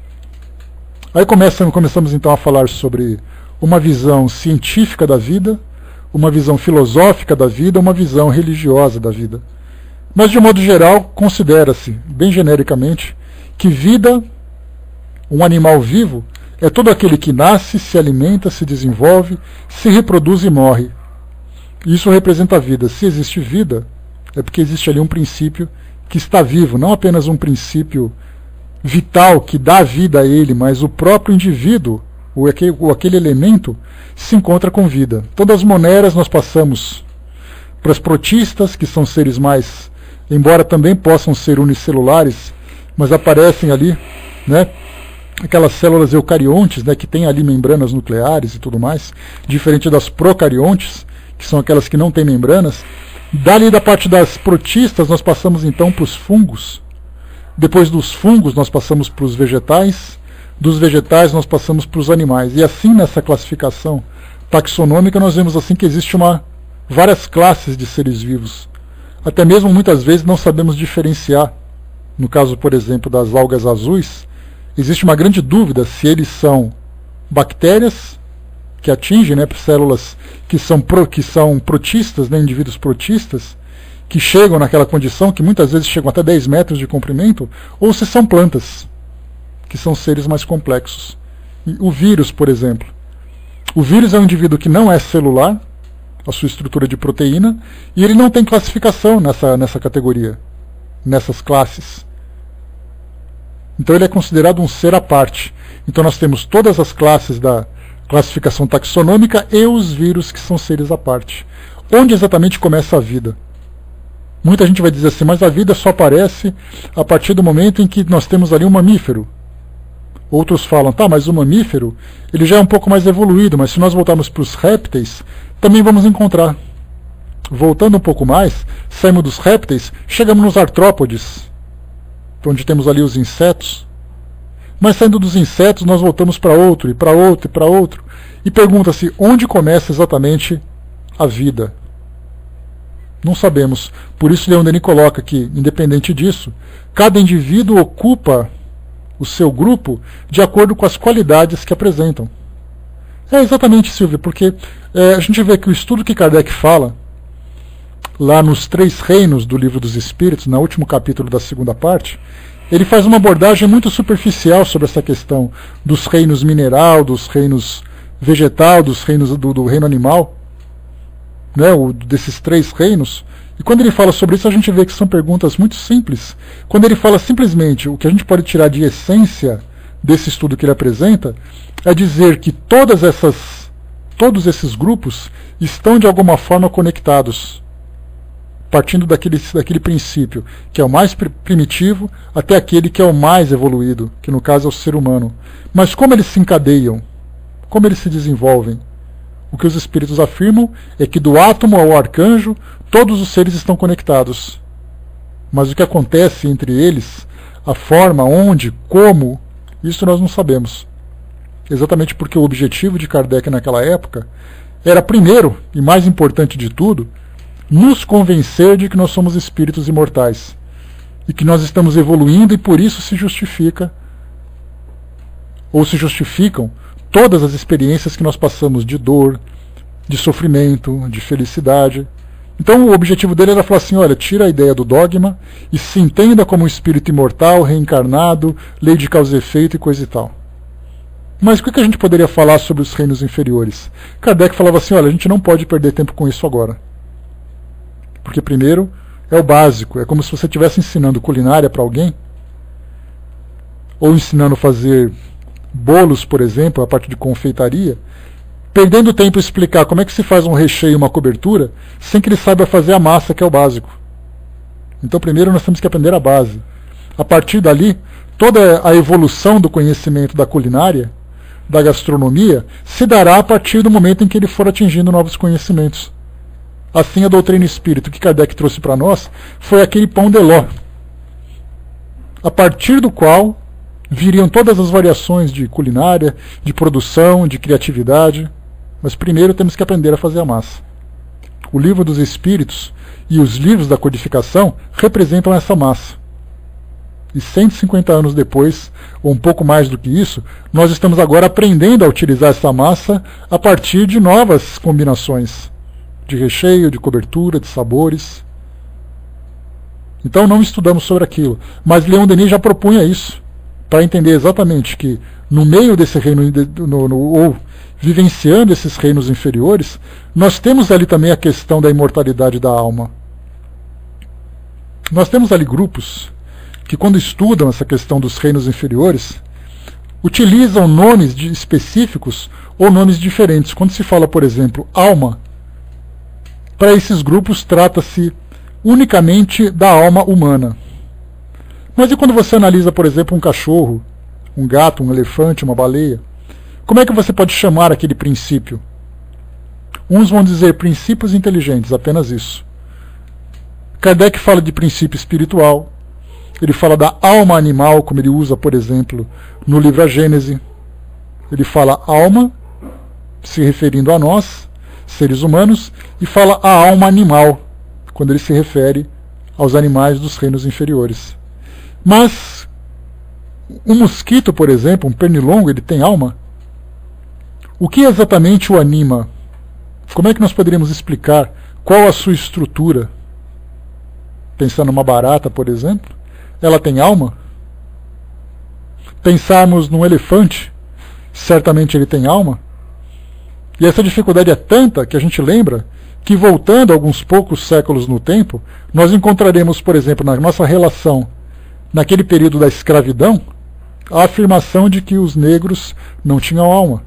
Aí começam, começamos então a falar sobre uma visão científica da vida, uma visão filosófica da vida, uma visão religiosa da vida. Mas, de um modo geral, considera-se, bem genericamente, que vida, um animal vivo, é todo aquele que nasce, se alimenta, se desenvolve, se reproduz e morre. Isso representa a vida. Se existe vida, é porque existe ali um princípio que está vivo, não apenas um princípio vital que dá vida a ele, mas o próprio indivíduo, ou aquele, ou aquele elemento, se encontra com vida. Então, das moneras nós passamos para as protistas, que são seres mais, embora também possam ser unicelulares, mas aparecem ali, né, aquelas células eucariontes, né, que têm ali membranas nucleares e tudo mais, diferente das procariontes, que são aquelas que não têm membranas. Dali da parte das protistas nós passamos então para os fungos. depois dos fungos nós passamos para os vegetais, dos vegetais nós passamos para os animais. E assim, nessa classificação taxonômica, nós vemos assim que existe uma, várias classes de seres vivos. Até mesmo muitas vezes não sabemos diferenciar. No caso, por exemplo, das algas azuis, existe uma grande dúvida se eles são bactérias que atingem, né, células que são, pro, que são protistas, né, indivíduos protistas, que chegam naquela condição, que muitas vezes chegam até dez metros de comprimento, ou se são plantas, que são seres mais complexos. E o vírus, por exemplo. O vírus é um indivíduo que não é celular, a sua estrutura de proteína, e ele não tem classificação nessa, nessa categoria, nessas classes. Então ele é considerado um ser à parte. Então nós temos todas as classes da classificação taxonômica e os vírus, que são seres à parte. Onde exatamente começa a vida? Muita gente vai dizer assim, mas a vida só aparece a partir do momento em que nós temos ali um mamífero. Outros falam, tá, mas o mamífero ele já é um pouco mais evoluído, mas se nós voltarmos para os répteis, também vamos encontrar. Voltando um pouco mais, saímos dos répteis, chegamos nos artrópodes, onde temos ali os insetos. Mas saindo dos insetos, nós voltamos para outro, e para outro, e para outro. E pergunta-se, onde começa exatamente a vida? Não sabemos. Por isso Leon Denis coloca que, independente disso, cada indivíduo ocupa o seu grupo de acordo com as qualidades que apresentam. É exatamente, Silvia, porque é, a gente vê que o estudo que Kardec fala, lá nos Três Reinos do Livro dos Espíritos, no último capítulo da segunda parte, ele faz uma abordagem muito superficial sobre essa questão dos reinos mineral, dos reinos vegetal, dos reinos do, do reino animal, né, o, desses três reinos. E quando ele fala sobre isso, a gente vê que são perguntas muito simples. Quando ele fala simplesmente, o que a gente pode tirar de essência desse estudo que ele apresenta, é dizer que todas essas, todos esses grupos estão de alguma forma conectados, partindo daquele, daquele princípio, que é o mais primitivo, até aquele que é o mais evoluído, que no caso é o ser humano. Mas como eles se encadeiam? Como eles se desenvolvem? O que os espíritos afirmam é que do átomo ao arcanjo, todos os seres estão conectados. Mas o que acontece entre eles, a forma, onde, como, isso nós não sabemos. Exatamente porque o objetivo de Kardec naquela época era, primeiro, e mais importante de tudo, nos convencer de que nós somos espíritos imortais e que nós estamos evoluindo, e por isso se justifica, ou se justificam, todas as experiências que nós passamos de dor, de sofrimento, de felicidade. Então o objetivo dele era falar assim, olha, tira a ideia do dogma e se entenda como um espírito imortal, reencarnado, lei de causa e efeito e coisa e tal. Mas o que a gente poderia falar sobre os reinos inferiores? Kardec falava assim, olha, a gente não pode perder tempo com isso agora. Porque primeiro é o básico, é como se você estivesse ensinando culinária para alguém, ou ensinando a fazer bolos, por exemplo, a parte de confeitaria, perdendo tempo em explicar como é que se faz um recheio e uma cobertura, sem que ele saiba fazer a massa, que é o básico. Então primeiro nós temos que aprender a base. A partir dali, toda a evolução do conhecimento da culinária, da gastronomia, se dará a partir do momento em que ele for atingindo novos conhecimentos. Assim, a doutrina espírita que Kardec trouxe para nós foi aquele pão de ló, a partir do qual viriam todas as variações de culinária, de produção, de criatividade. Mas primeiro temos que aprender a fazer a massa. O Livro dos Espíritos e os livros da codificação representam essa massa. E cento e cinquenta anos depois, ou um pouco mais do que isso, nós estamos agora aprendendo a utilizar essa massa a partir de novas combinações de recheio, de cobertura, de sabores. Então não estudamos sobre aquilo. Mas Leon Denis já propunha isso, para entender exatamente que no meio desse reino, no, no, ou vivenciando esses reinos inferiores, nós temos ali também a questão da imortalidade da alma. Nós temos ali grupos que, quando estudam essa questão dos reinos inferiores, utilizam nomes de específicos ou nomes diferentes. Quando se fala, por exemplo, alma, para esses grupos trata-se unicamente da alma humana. Mas e quando você analisa, por exemplo, um cachorro, um gato, um elefante, uma baleia? Como é que você pode chamar aquele princípio? Uns vão dizer princípios inteligentes, apenas isso. Kardec fala de princípio espiritual, Ele fala da alma animal, como ele usa, por exemplo, no livro A Gênese. Ele fala alma, se referindo a nós, seres humanos, e fala a alma animal, quando ele se refere aos animais dos reinos inferiores. Mas um mosquito, por exemplo, um pernilongo, ele tem alma? O que exatamente o anima? Como é que nós poderíamos explicar qual a sua estrutura? Pensar numa barata, por exemplo, ela tem alma? Pensarmos num elefante, certamente ele tem alma? E essa dificuldade é tanta que a gente lembra que, voltando alguns poucos séculos no tempo, nós encontraremos, por exemplo, na nossa relação, naquele período da escravidão, a afirmação de que os negros não tinham alma.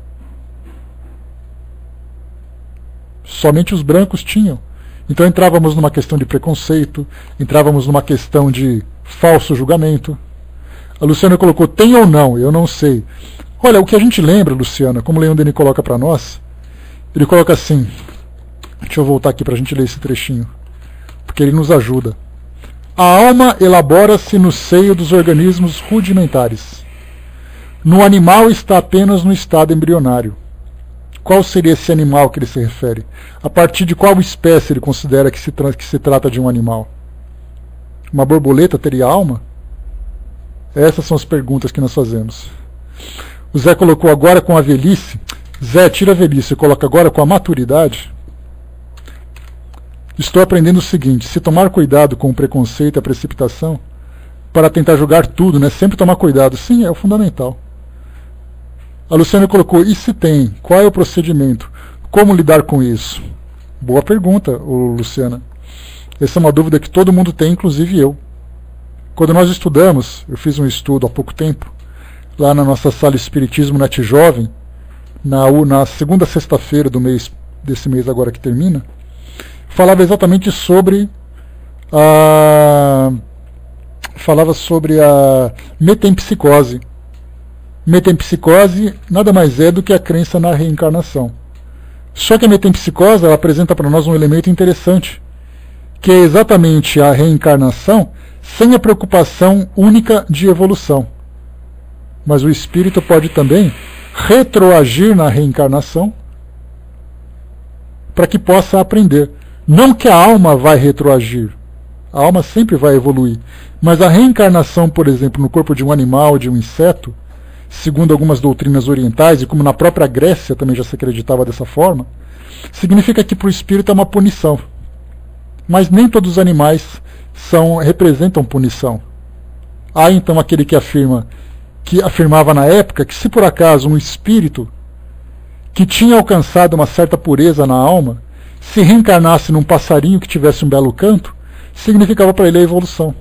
Somente os brancos tinham. Então entrávamos numa questão de preconceito, entrávamos numa questão de falso julgamento. A Luciana colocou, tem ou não? Eu não sei. Olha, o que a gente lembra, Luciana, como o Leon Denis coloca para nós, ele coloca assim, deixa eu voltar aqui para a gente ler esse trechinho, porque ele nos ajuda. A alma elabora-se no seio dos organismos rudimentares. No animal está apenas no estado embrionário. Qual seria esse animal que ele se refere? A partir de qual espécie ele considera que se, tra que se trata de um animal? Uma borboleta teria alma? Essas são as perguntas que nós fazemos. O Zé colocou agora com a velhice. Zé, tira a velhice e coloca agora com a maturidade. Estou aprendendo o seguinte, se tomar cuidado com o preconceito e a precipitação, para tentar julgar tudo, né? Sempre tomar cuidado. Sim, é o fundamental. A Luciana colocou, e se tem? Qual é o procedimento? Como lidar com isso? Boa pergunta, Luciana. Essa é uma dúvida que todo mundo tem, inclusive eu. Quando nós estudamos, eu fiz um estudo há pouco tempo, lá na nossa sala Espiritismo Net Jovem, na, na segunda sexta-feira do mês, desse mês agora que termina, falava exatamente sobre a... falava sobre a metempsicose. Metempsicose nada mais é do que a crença na reencarnação. Só que a metempsicose ela apresenta para nós um elemento interessante, que é exatamente a reencarnação sem a preocupação única de evolução. Mas o espírito pode também retroagir na reencarnação para que possa aprender. Não que a alma vai retroagir, a alma sempre vai evoluir, mas a reencarnação, por exemplo, no corpo de um animal, de um inseto, segundo algumas doutrinas orientais, e como na própria Grécia também já se acreditava dessa forma, significa que para o espírito é uma punição. Mas nem todos os animais são, representam punição. Há então aquele que afirma, que afirmava na época, que se por acaso um espírito que tinha alcançado uma certa pureza na alma, se reencarnasse num passarinho que tivesse um belo canto, significava para ele a evolução.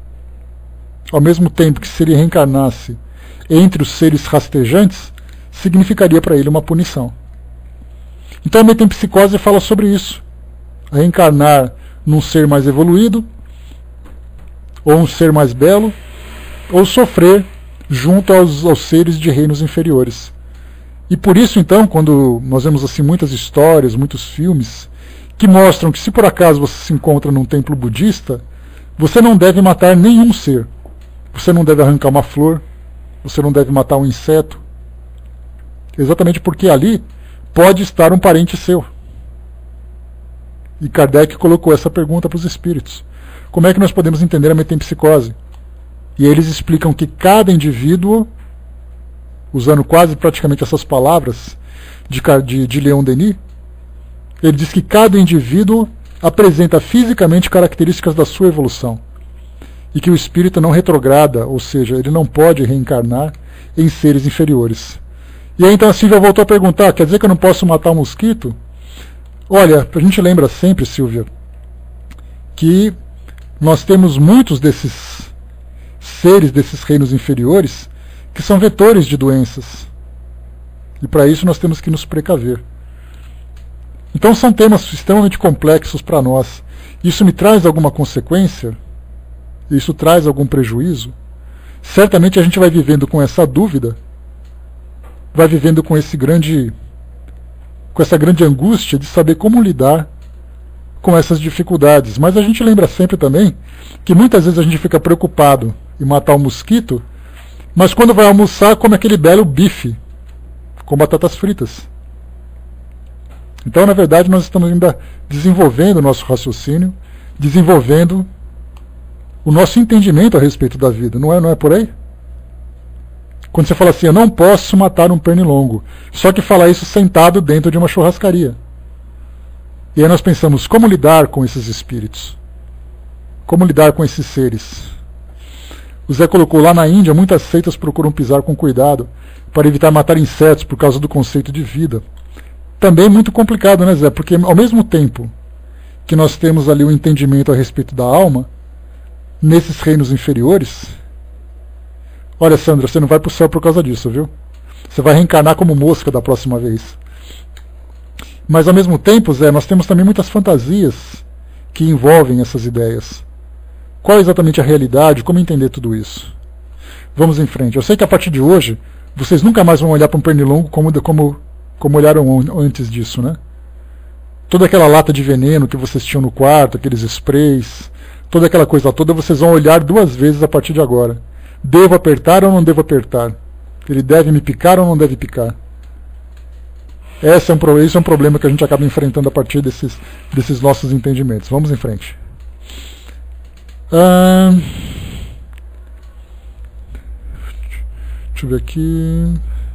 Ao mesmo tempo que se ele reencarnasse entre os seres rastejantes, significaria para ele uma punição. Então a metempsicose fala sobre isso. A reencarnar num ser mais evoluído, ou um ser mais belo, ou sofrer junto aos, aos seres de reinos inferiores. E por isso, então, quando nós vemos assim muitas histórias, muitos filmes, que mostram que se por acaso você se encontra num templo budista, você não deve matar nenhum ser. Você não deve arrancar uma flor, você não deve matar um inseto, exatamente porque ali pode estar um parente seu. E Kardec colocou essa pergunta para os espíritos. Como é que nós podemos entender a metempsicose? E eles explicam que cada indivíduo, usando quase praticamente essas palavras de, de, de Leon Denis, ele diz que cada indivíduo apresenta fisicamente características da sua evolução. E que o espírito não retrograda, ou seja, ele não pode reencarnar em seres inferiores. E aí então a Silvia voltou a perguntar, quer dizer que eu não posso matar um mosquito? Olha, a gente lembra sempre, Silvia, que nós temos muitos desses seres, desses reinos inferiores, que são vetores de doenças. E para isso nós temos que nos precaver. Então são temas extremamente complexos para nós. Isso me traz alguma consequência? Isso traz algum prejuízo? Certamente a gente vai vivendo com essa dúvida, vai vivendo com esse grande, com essa grande angústia de saber como lidar com essas dificuldades. Mas a gente lembra sempre também que muitas vezes a gente fica preocupado e matar um mosquito, mas quando vai almoçar come aquele belo bife com batatas fritas. Então, na verdade, nós estamos ainda desenvolvendo o nosso raciocínio, desenvolvendo o nosso entendimento a respeito da vida. Não é, não é por aí? Quando você fala assim, eu não posso matar um pernilongo, só que falar isso sentado dentro de uma churrascaria. E aí nós pensamos, como lidar com esses espíritos? Como lidar com esses seres? O Zé colocou lá na Índia, muitas seitas procuram pisar com cuidado para evitar matar insetos por causa do conceito de vida. Também muito complicado, né, Zé? Porque ao mesmo tempo que nós temos ali o entendimento a respeito da alma, nesses reinos inferiores... Olha, Sandra, você não vai para o céu por causa disso, viu? Você vai reencarnar como mosca da próxima vez. Mas ao mesmo tempo, Zé, nós temos também muitas fantasias que envolvem essas ideias. Qual é exatamente a realidade? Como entender tudo isso? Vamos em frente. Eu sei que a partir de hoje, vocês nunca mais vão olhar para um pernilongo como, como, como olharam antes disso, né? Toda aquela lata de veneno que vocês tinham no quarto, aqueles sprays, toda aquela coisa toda, vocês vão olhar duas vezes a partir de agora. Devo apertar ou não devo apertar? Ele deve me picar ou não deve picar? Esse é um, esse é um problema que a gente acaba enfrentando a partir desses, desses nossos entendimentos. Vamos em frente. Hum, deixa eu ver aqui.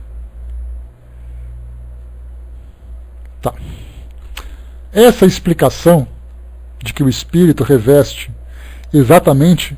Tá. Essa explicação de que o espírito reveste exatamente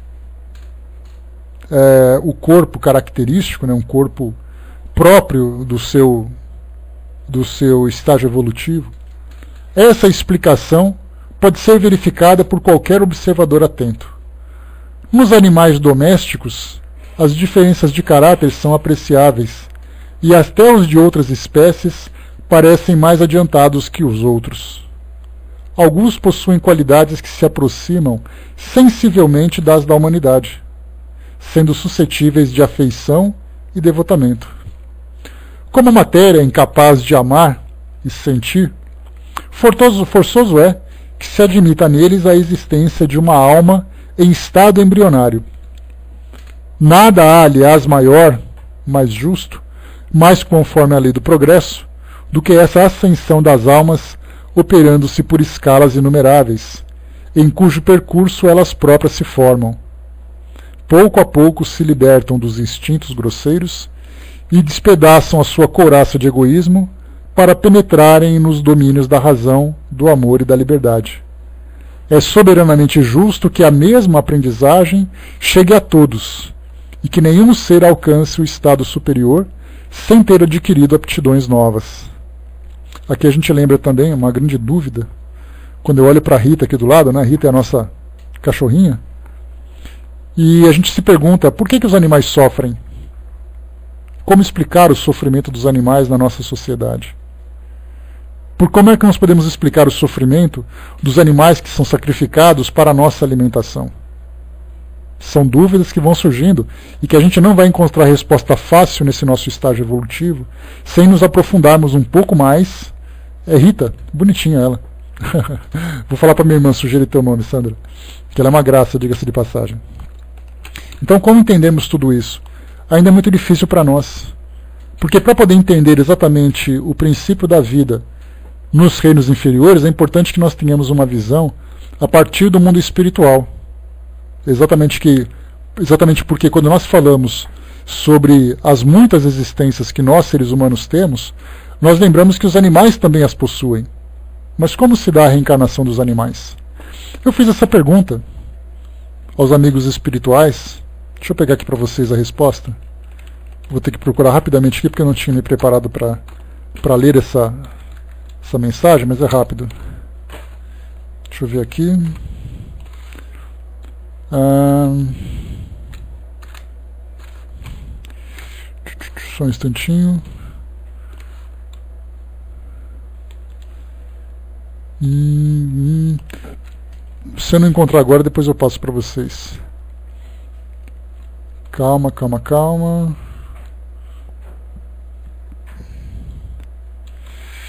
É, o corpo característico, né, um corpo próprio do seu, do seu estágio evolutivo, essa explicação pode ser verificada por qualquer observador atento. Nos animais domésticos, as diferenças de caráter são apreciáveis, e até os de outras espécies parecem mais adiantados que os outros. Alguns possuem qualidades que se aproximam sensivelmente das da humanidade, sendo suscetíveis de afeição e devotamento. Como a matéria é incapaz de amar e sentir, forçoso, forçoso é que se admita neles a existência de uma alma em estado embrionário. Nada há, aliás, maior, mais justo, mais conforme a lei do progresso, do que essa ascensão das almas operando-se por escalas inumeráveis, em cujo percurso elas próprias se formam. Pouco a pouco se libertam dos instintos grosseiros e despedaçam a sua couraça de egoísmo para penetrarem nos domínios da razão, do amor e da liberdade. É soberanamente justo que a mesma aprendizagem chegue a todos e que nenhum ser alcance o estado superior sem ter adquirido aptidões novas. Aqui a gente lembra também uma grande dúvida, quando eu olho para a Rita aqui do lado, né? A Rita é a nossa cachorrinha, e a gente se pergunta, por que, que os animais sofrem? Como explicar o sofrimento dos animais na nossa sociedade? Por como é que nós podemos explicar o sofrimento dos animais que são sacrificados para a nossa alimentação? São dúvidas que vão surgindo e que a gente não vai encontrar resposta fácil nesse nosso estágio evolutivo sem nos aprofundarmos um pouco mais. É Rita, bonitinha ela. Vou falar para minha irmã sugerir teu nome, Sandra, que ela é uma graça, diga-se de passagem. Então, como entendemos tudo isso? Ainda é muito difícil para nós. Porque para poder entender exatamente o princípio da vida nos reinos inferiores, é importante que nós tenhamos uma visão a partir do mundo espiritual. Exatamente, que, exatamente porque quando nós falamos sobre as muitas existências que nós, seres humanos, temos, nós lembramos que os animais também as possuem. Mas como se dá a reencarnação dos animais? Eu fiz essa pergunta aos amigos espirituais. Deixa eu pegar aqui para vocês a resposta. Vou ter que procurar rapidamente aqui, porque eu não tinha me preparado para para ler essa, essa mensagem, mas é rápido. Deixa eu ver aqui. Ah, só um instantinho. Hum, hum. Se eu não encontrar agora, depois eu passo para vocês. Calma, calma, calma.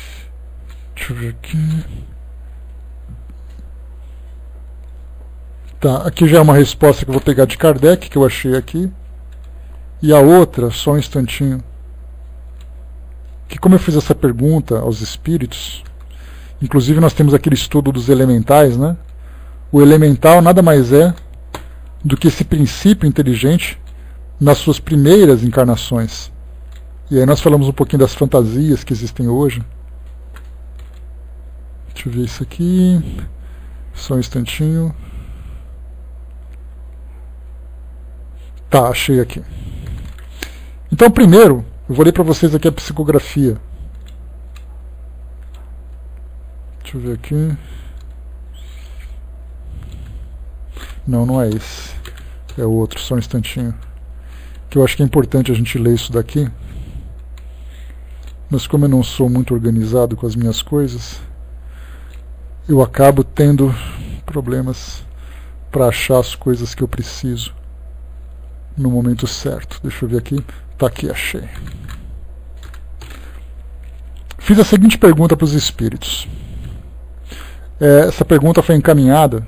Deixa eu ver aqui. Tá, aqui já é uma resposta que eu vou pegar de Kardec, que eu achei aqui. E a outra, só um instantinho. Que como eu fiz essa pergunta aos espíritos, inclusive nós temos aquele estudo dos elementais, né? O elemental nada mais é do que esse princípio inteligente nas suas primeiras encarnações. E aí nós falamos um pouquinho das fantasias que existem hoje. Deixa eu ver isso aqui. Só um instantinho. Tá, achei aqui. Então, primeiro, eu vou ler para vocês aqui a psicografia. Deixa eu ver aqui. Não, não é esse. É outro, só um instantinho. Que eu acho que é importante a gente ler isso daqui. Mas como eu não sou muito organizado com as minhas coisas, eu acabo tendo problemas para achar as coisas que eu preciso no momento certo. Deixa eu ver aqui. Tá aqui, achei. Fiz a seguinte pergunta para os espíritos. É, essa pergunta foi encaminhada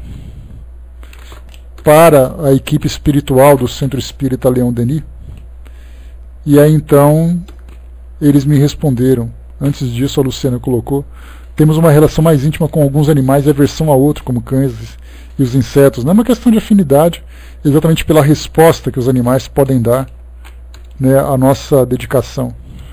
para a equipe espiritual do Centro Espírita Leão Denis. E aí então eles me responderam. Antes disso a Luciana colocou: temos uma relação mais íntima com alguns animais e aversão a outro, como cães e os insetos. Não é uma questão de afinidade, exatamente pela resposta que os animais podem dar, né, à nossa dedicação.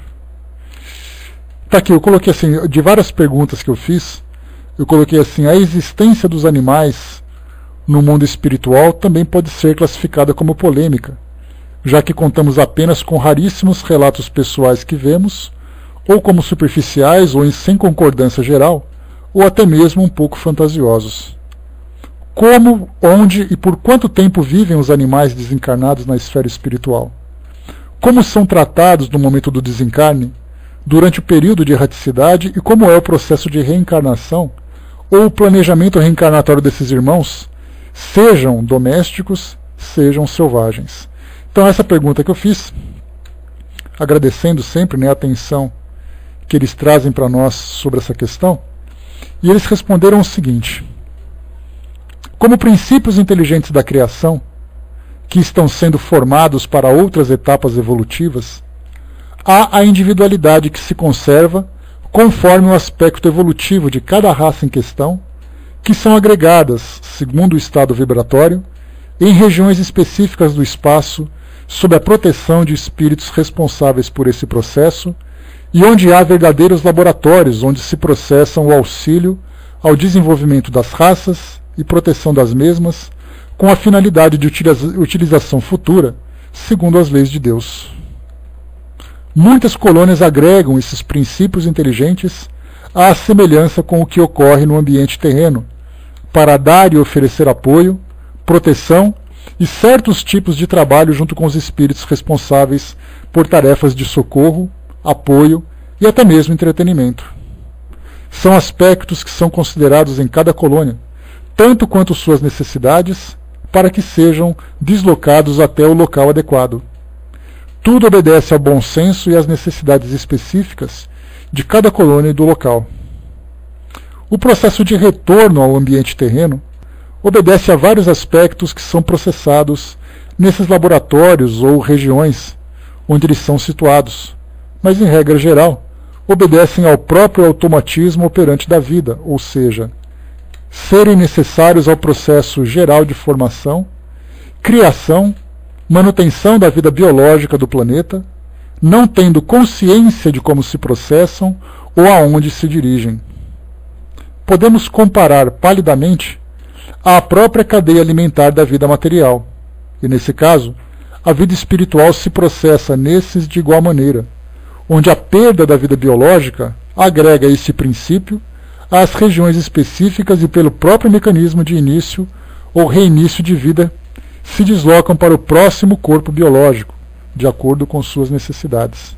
Tá aqui, eu coloquei assim, de várias perguntas que eu fiz, eu coloquei assim: a existência dos animais no mundo espiritual também pode ser classificada como polêmica, já que contamos apenas com raríssimos relatos pessoais que vemos, ou como superficiais ou sem concordância geral, ou até mesmo um pouco fantasiosos. Como, onde e por quanto tempo vivem os animais desencarnados na esfera espiritual? Como são tratados no momento do desencarne, durante o período de erraticidade, e como é o processo de reencarnação ou o planejamento reencarnatório desses irmãos, sejam domésticos, sejam selvagens? Então essa pergunta que eu fiz, agradecendo sempre, né, a atenção que eles trazem para nós sobre essa questão, e eles responderam o seguinte: como princípios inteligentes da criação, que estão sendo formados para outras etapas evolutivas, há a individualidade que se conserva conforme o aspecto evolutivo de cada raça em questão, que são agregadas, segundo o estado vibratório, em regiões específicas do espaço, sob a proteção de espíritos responsáveis por esse processo, e onde há verdadeiros laboratórios onde se processam o auxílio ao desenvolvimento das raças e proteção das mesmas, com a finalidade de utilização futura, segundo as leis de Deus. Muitas colônias agregam esses princípios inteligentes à semelhança com o que ocorre no ambiente terreno, para dar e oferecer apoio, proteção e certos tipos de trabalho junto com os espíritos responsáveis por tarefas de socorro, apoio e até mesmo entretenimento. São aspectos que são considerados em cada colônia, tanto quanto suas necessidades, para que sejam deslocados até o local adequado. Tudo obedece ao bom senso e às necessidades específicas de cada colônia e do local. O processo de retorno ao ambiente terreno obedece a vários aspectos que são processados nesses laboratórios ou regiões onde eles são situados, mas, em regra geral, obedecem ao próprio automatismo operante da vida, ou seja, serem necessários ao processo geral de formação, criação, manutenção da vida biológica do planeta, não tendo consciência de como se processam ou aonde se dirigem. Podemos comparar palidamente à própria cadeia alimentar da vida material, e, nesse caso, a vida espiritual se processa nesses de igual maneira, onde a perda da vida biológica agrega esse princípio às regiões específicas e, pelo próprio mecanismo de início ou reinício de vida, se deslocam para o próximo corpo biológico, de acordo com suas necessidades.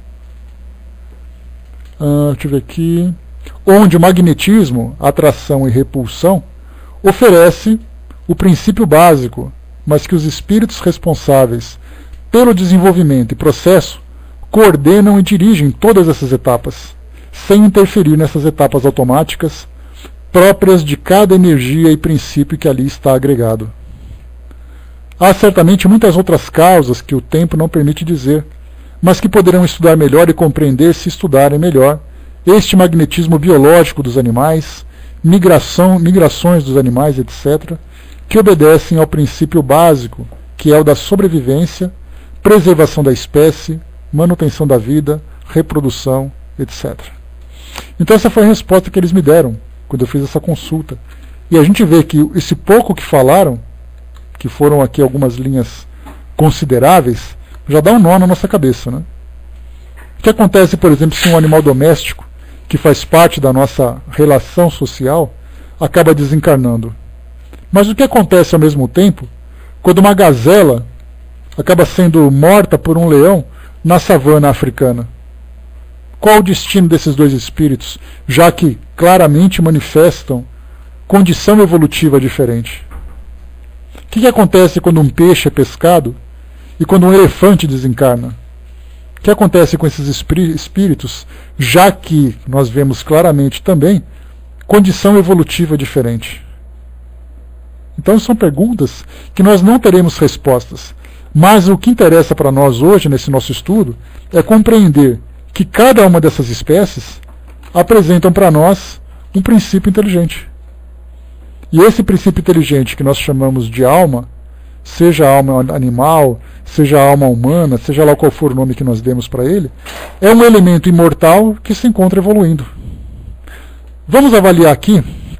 Ah, deixa eu ver aqui. Onde o magnetismo, atração e repulsão oferece o princípio básico, mas que os espíritos responsáveis pelo desenvolvimento e processo coordenam e dirigem todas essas etapas, sem interferir nessas etapas automáticas próprias de cada energia e princípio que ali está agregado. Há certamente muitas outras causas que o tempo não permite dizer, mas que poderão estudar melhor e compreender se estudarem melhor este magnetismo biológico dos animais, migração, migrações dos animais, etcétera, que obedecem ao princípio básico, que é o da sobrevivência, preservação da espécie, manutenção da vida, reprodução, etcétera. Então essa foi a resposta que eles me deram quando eu fiz essa consulta. E a gente vê que esse pouco que falaram, que foram aqui algumas linhas consideráveis, já dá um nó na nossa cabeça, né? O que acontece, por exemplo, se um animal doméstico, que faz parte da nossa relação social, acaba desencarnando? Mas o que acontece ao mesmo tempo quando uma gazela acaba sendo morta por um leão na savana africana? Qual o destino desses dois espíritos, já que claramente manifestam condição evolutiva diferente? O que, que acontece quando um peixe é pescado e quando um elefante desencarna? O que acontece com esses espíritos, já que nós vemos claramente também condição evolutiva diferente? Então são perguntas que nós não teremos respostas, mas o que interessa para nós hoje, nesse nosso estudo, é compreender que cada uma dessas espécies apresentam para nós um princípio inteligente. E esse princípio inteligente que nós chamamos de alma, seja a alma animal, seja a alma humana, seja lá qual for o nome que nós demos para ele, é um elemento imortal que se encontra evoluindo. Vamos avaliar aqui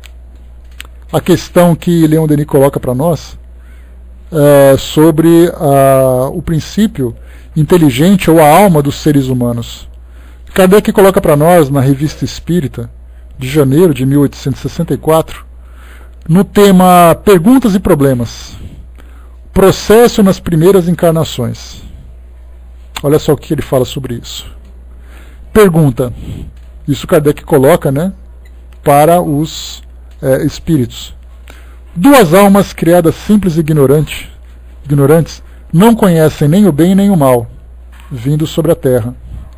a questão que Leon Denis coloca para nós é, sobre a, o princípio inteligente ou a alma dos seres humanos. Kardec coloca para nós na Revista Espírita, de janeiro de mil oitocentos e sessenta e quatro, no tema Perguntas e Problemas, processo nas primeiras encarnações. Olha só o que ele fala sobre isso. Pergunta, isso Kardec coloca, né, para os é, espíritos. Duas almas criadas simples e ignorante, ignorantes não conhecem nem o bem nem o mal, vindo sobre a terra.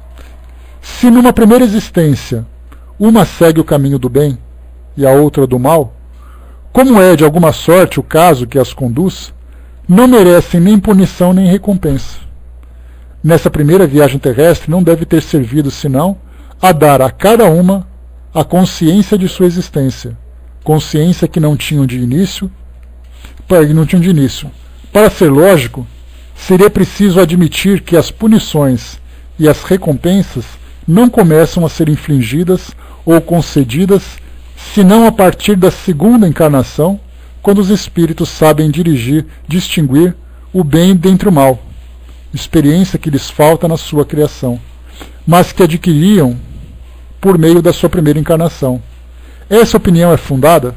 Se numa primeira existência uma segue o caminho do bem e a outra do mal, como é de alguma sorte o caso que as conduz, não merecem nem punição nem recompensa. Nessa primeira viagem terrestre não deve ter servido senão a dar a cada uma a consciência de sua existência, consciência que não tinham de início, para, não tinham de início. Para ser lógico, seria preciso admitir que as punições e as recompensas não começam a ser infligidas ou concedidas senão a partir da segunda encarnação, quando os espíritos sabem dirigir, distinguir o bem dentre o mal, experiência que lhes falta na sua criação, mas que adquiriam por meio da sua primeira encarnação. Essa opinião é fundada?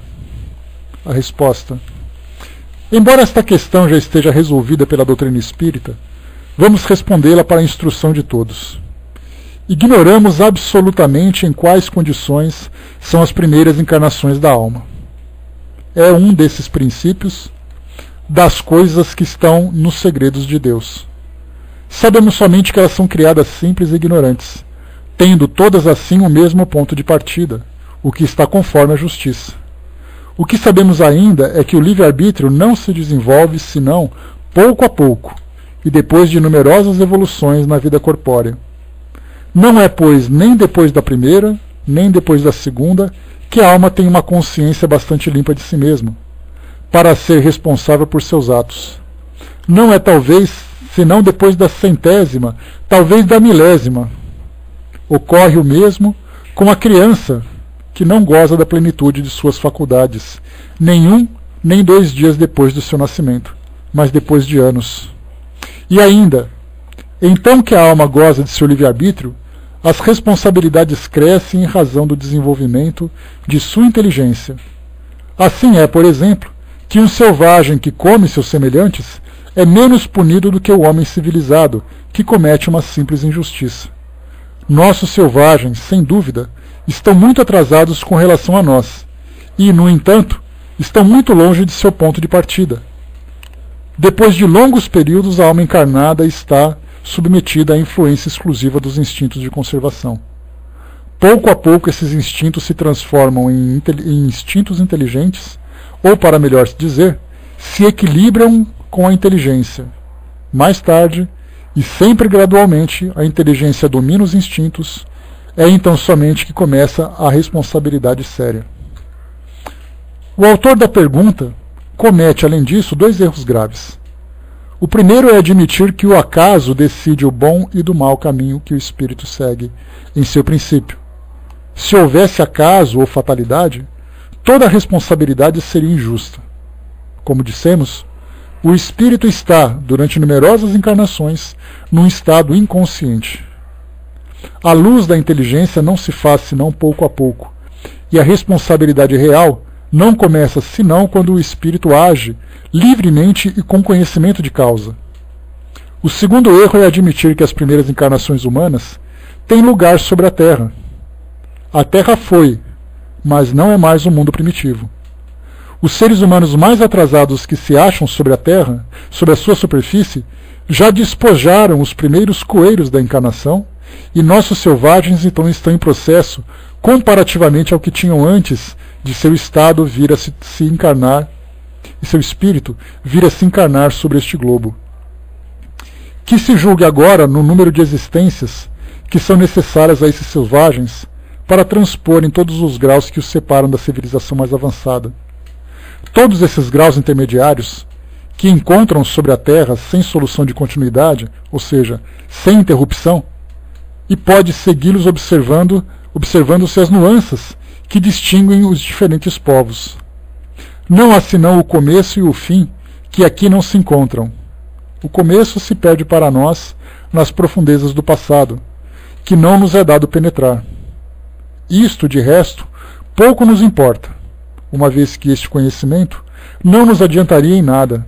A resposta: embora esta questão já esteja resolvida pela doutrina espírita, vamos respondê-la para a instrução de todos. Ignoramos absolutamente em quais condições são as primeiras encarnações da alma. É um desses princípios das coisas que estão nos segredos de Deus. Sabemos somente que elas são criadas simples e ignorantes, tendo todas assim o mesmo ponto de partida, o que está conforme a justiça. O que sabemos ainda é que o livre-arbítrio não se desenvolve senão pouco a pouco, e depois de numerosas evoluções na vida corpórea. Não é, pois, nem depois da primeira, nem depois da segunda, que a alma tem uma consciência bastante limpa de si mesma, para ser responsável por seus atos. Não é, talvez, senão depois da centésima, talvez da milésima. Ocorre o mesmo com a criança, que não goza da plenitude de suas faculdades, nem um, nem dois dias depois do seu nascimento, mas depois de anos. E ainda, então que a alma goza de seu livre-arbítrio, as responsabilidades crescem em razão do desenvolvimento de sua inteligência. Assim é, por exemplo, que um selvagem que come seus semelhantes é menos punido do que o homem civilizado, que comete uma simples injustiça. Nossos selvagens, sem dúvida, estão muito atrasados com relação a nós, e, no entanto, estão muito longe de seu ponto de partida. Depois de longos períodos, a alma encarnada está submetida à influência exclusiva dos instintos de conservação. Pouco a pouco esses instintos se transformam em, em instintos inteligentes, ou, para melhor dizer, se equilibram com a inteligência. Mais tarde, e sempre gradualmente, a inteligência domina os instintos. É então somente que começa a responsabilidade séria. O autor da pergunta comete, além disso, dois erros graves. O primeiro é admitir que o acaso decide o bom e do mau caminho que o espírito segue em seu princípio. Se houvesse acaso ou fatalidade, toda a responsabilidade seria injusta. Como dissemos, o espírito está, durante numerosas encarnações, num estado inconsciente. A luz da inteligência não se faz senão pouco a pouco, e a responsabilidade real não começa senão quando o espírito age livremente e com conhecimento de causa. O segundo erro é admitir que as primeiras encarnações humanas têm lugar sobre a Terra. A Terra foi, mas não é mais um mundo primitivo. Os seres humanos mais atrasados que se acham sobre a Terra, sobre a sua superfície, já despojaram os primeiros coelhos da encarnação, e nossos selvagens então estão em processo comparativamente ao que tinham antes de seu estado vir a se, se encarnar, e seu espírito vir a se encarnar sobre este globo. Que se julgue agora no número de existências que são necessárias a esses selvagens para transporem todos os graus que os separam da civilização mais avançada. Todos esses graus intermediários, que encontram sobre a Terra sem solução de continuidade, ou seja, sem interrupção, e pode segui-los observando, observando-se as nuances que distinguem os diferentes povos. Não há senão o começo e o fim, que aqui não se encontram. O começo se perde para nós nas profundezas do passado, que não nos é dado penetrar. Isto, de resto, pouco nos importa, uma vez que este conhecimento não nos adiantaria em nada.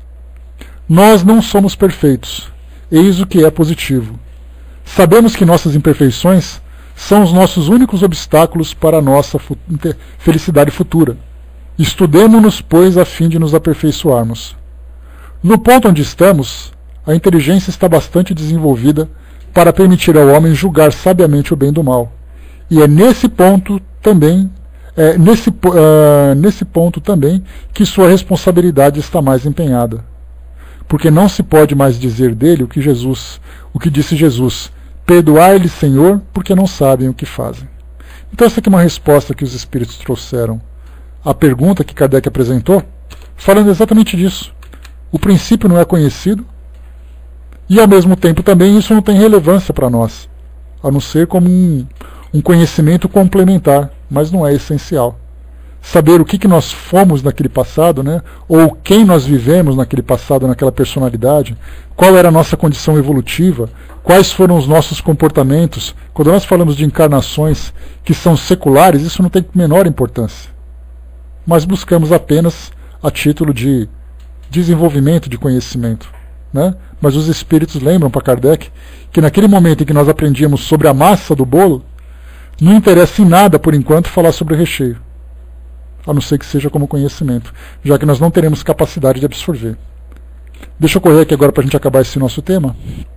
Nós não somos perfeitos, eis o que é positivo. Sabemos que nossas imperfeições são os nossos únicos obstáculos para a nossa felicidade futura. Estudemo-nos, pois, a fim de nos aperfeiçoarmos. No ponto onde estamos, a inteligência está bastante desenvolvida para permitir ao homem julgar sabiamente o bem do mal. E é nesse ponto também, é nesse, uh, nesse ponto também que sua responsabilidade está mais empenhada. Porque não se pode mais dizer dele o que Jesus, o que disse Jesus: perdoai-lhes, Senhor, porque não sabem o que fazem. Então essa aqui é uma resposta que os espíritos trouxeram à pergunta que Kardec apresentou, falando exatamente disso. O princípio não é conhecido e, ao mesmo tempo, também isso não tem relevância para nós, a não ser como um, um conhecimento complementar, mas não é essencial. Saber o que, que nós fomos naquele passado, né? Ou quem nós vivemos naquele passado, naquela personalidade, qual era a nossa condição evolutiva, quais foram os nossos comportamentos. Quando nós falamos de encarnações que são seculares, isso não tem menor importância. Mas buscamos apenas a título de desenvolvimento de conhecimento, né? Mas os espíritos lembram para Kardec que naquele momento em que nós aprendíamos sobre a massa do bolo, não interessa em nada, por enquanto, falar sobre o recheio, a não ser que seja como conhecimento, já que nós não teremos capacidade de absorver. Deixa eu correr aqui agora para a gente acabar esse nosso tema.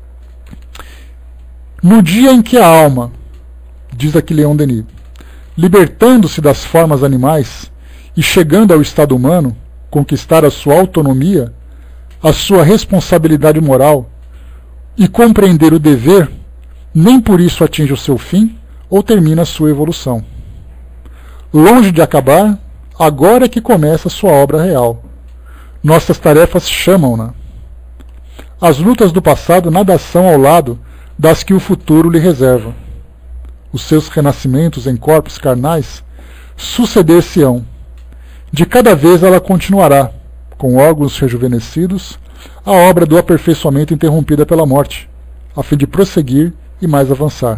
No dia em que a alma, diz aqui Leon Denis, libertando-se das formas animais e chegando ao estado humano, conquistar a sua autonomia, a sua responsabilidade moral e compreender o dever, nem por isso atinge o seu fim ou termina a sua evolução. Longe de acabar, agora é que começa a sua obra real. Nossas tarefas chamam-na. As lutas do passado nada são ao lado das que o futuro lhe reserva. Os seus renascimentos em corpos carnais suceder-se-ão. De cada vez ela continuará, com órgãos rejuvenescidos, a obra do aperfeiçoamento interrompida pela morte, a fim de prosseguir e mais avançar.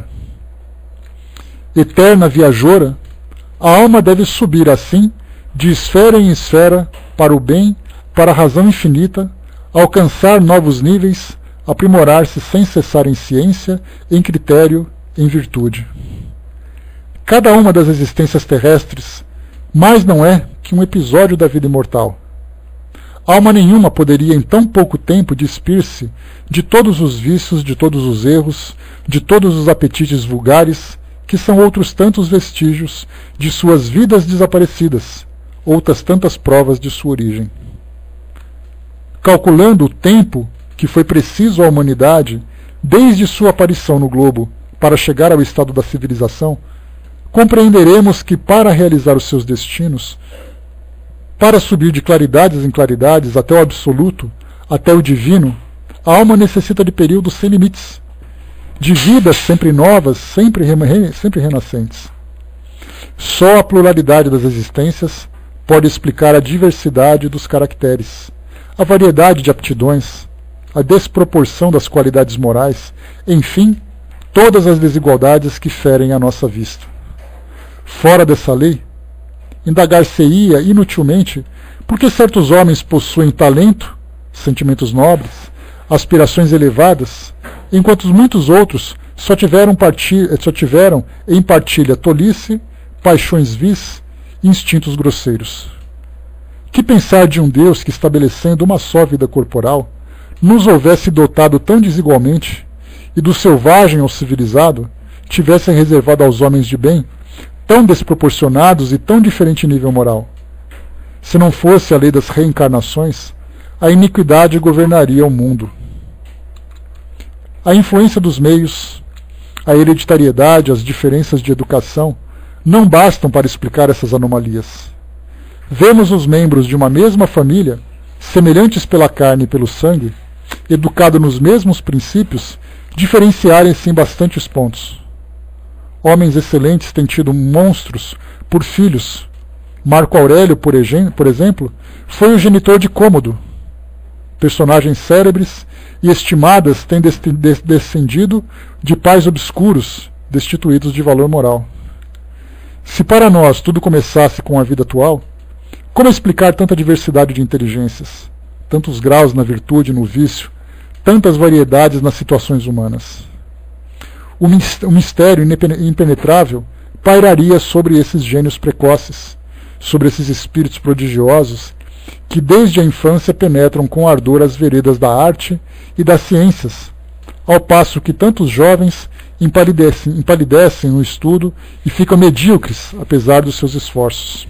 Eterna viajora, a alma deve subir assim, de esfera em esfera, para o bem, para a razão infinita, alcançar novos níveis, aprimorar-se sem cessar em ciência, em critério, em virtude. Cada uma das existências terrestres mais não é que um episódio da vida imortal. Alma nenhuma poderia em tão pouco tempo despir-se de todos os vícios, de todos os erros, de todos os apetites vulgares, que são outros tantos vestígios de suas vidas desaparecidas, outras tantas provas de sua origem. calculando o tempo que foi preciso à humanidade desde sua aparição no globo para chegar ao estado da civilização, compreenderemos que para realizar os seus destinos, para subir de claridades em claridades até o absoluto, até o divino, a alma necessita de períodos sem limites, de vidas sempre novas, sempre, re sempre renascentes. Só a pluralidade das existências pode explicar a diversidade dos caracteres, a variedade de aptidões, a desproporção das qualidades morais, enfim, todas as desigualdades que ferem a nossa vista. Fora dessa lei, indagar-se-ia inutilmente porque certos homens possuem talento, sentimentos nobres, aspirações elevadas, enquanto muitos outros só tiveram, só tiveram em partilha tolice, paixões vis e instintos grosseiros. Que pensar de um Deus que, estabelecendo uma só vida corporal, nos houvesse dotado tão desigualmente, e do selvagem ao civilizado tivesse reservado aos homens de bem tão desproporcionados e tão diferente nível moral? Se não fosse a lei das reencarnações, a iniquidade governaria o mundo. A influência dos meios, a hereditariedade, as diferenças de educação não bastam para explicar essas anomalias. Vemos os membros de uma mesma família, semelhantes pela carne e pelo sangue, educados nos mesmos princípios, diferenciarem-se em bastantes pontos. Homens excelentes têm tido monstros por filhos. Marco Aurélio, por exemplo, foi o genitor de Cômodo. Personagens célebres e estimadas têm descendido de pais obscuros, destituídos de valor moral. Se para nós tudo começasse com a vida atual, como explicar tanta diversidade de inteligências, tantos graus na virtude e no vício, tantas variedades nas situações humanas? O mistério impenetrável pairaria sobre esses gênios precoces, sobre esses espíritos prodigiosos que desde a infância penetram com ardor as veredas da arte e das ciências, ao passo que tantos jovens empalidecem, empalidecem no estudo e ficam medíocres, apesar dos seus esforços.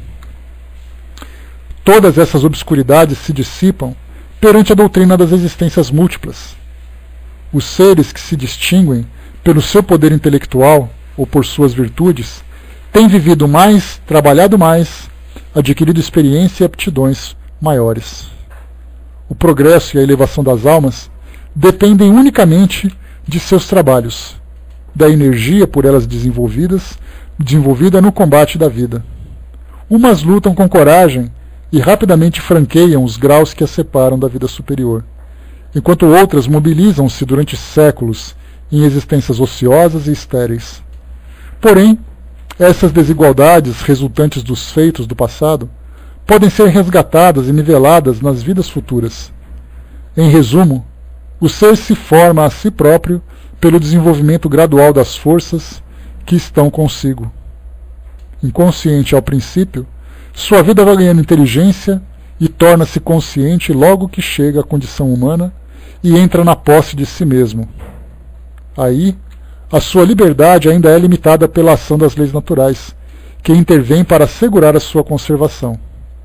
Todas essas obscuridades se dissipam perante a doutrina das existências múltiplas. Os seres que se distinguem pelo seu poder intelectual ou por suas virtudes têm vivido mais, trabalhado mais, adquirido experiência e aptidões maiores. O progresso e a elevação das almas dependem unicamente de seus trabalhos, da energia por elas desenvolvidas, desenvolvida no combate da vida. Umas lutam com coragem e rapidamente franqueiam os graus que as separam da vida superior, enquanto outras mobilizam-se durante séculos em existências ociosas e estéreis. Porém, essas desigualdades resultantes dos feitos do passado podem ser resgatadas e niveladas nas vidas futuras. Em resumo, o ser se forma a si próprio pelo desenvolvimento gradual das forças que estão consigo. Inconsciente ao princípio, sua vida vai ganhando inteligência e torna-se consciente logo que chega à condição humana e entra na posse de si mesmo. Aí, a sua liberdade ainda é limitada pela ação das leis naturais, que intervêm para assegurar a sua conservação.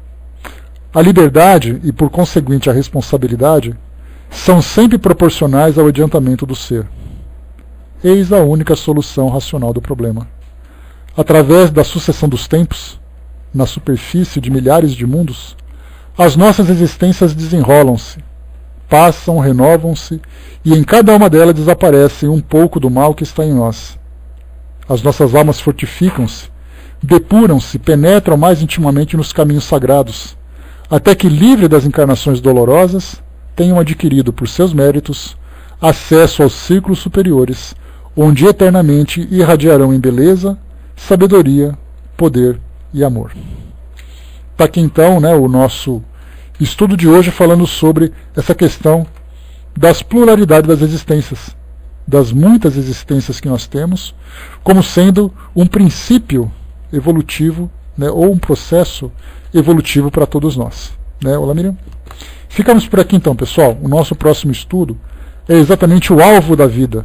A liberdade, e por conseguinte a responsabilidade, são sempre proporcionais ao adiantamento do ser. Eis a única solução racional do problema. Através da sucessão dos tempos, na superfície de milhares de mundos, as nossas existências desenrolam-se, passam, renovam-se, e em cada uma delas desaparece um pouco do mal que está em nós. As nossas almas fortificam-se, depuram-se, penetram mais intimamente nos caminhos sagrados, até que, livre das encarnações dolorosas, tenham adquirido, por seus méritos, acesso aos círculos superiores, onde eternamente irradiarão em beleza, sabedoria, poder e amor. Está aqui então, né, o nosso estudo de hoje falando sobre essa questão das pluralidades das existências, das muitas existências que nós temos, como sendo um princípio evolutivo, né, ou um processo evolutivo para todos nós. Né? Olá, Miriam. Ficamos por aqui então, pessoal. O nosso próximo estudo é exatamente o alvo da vida.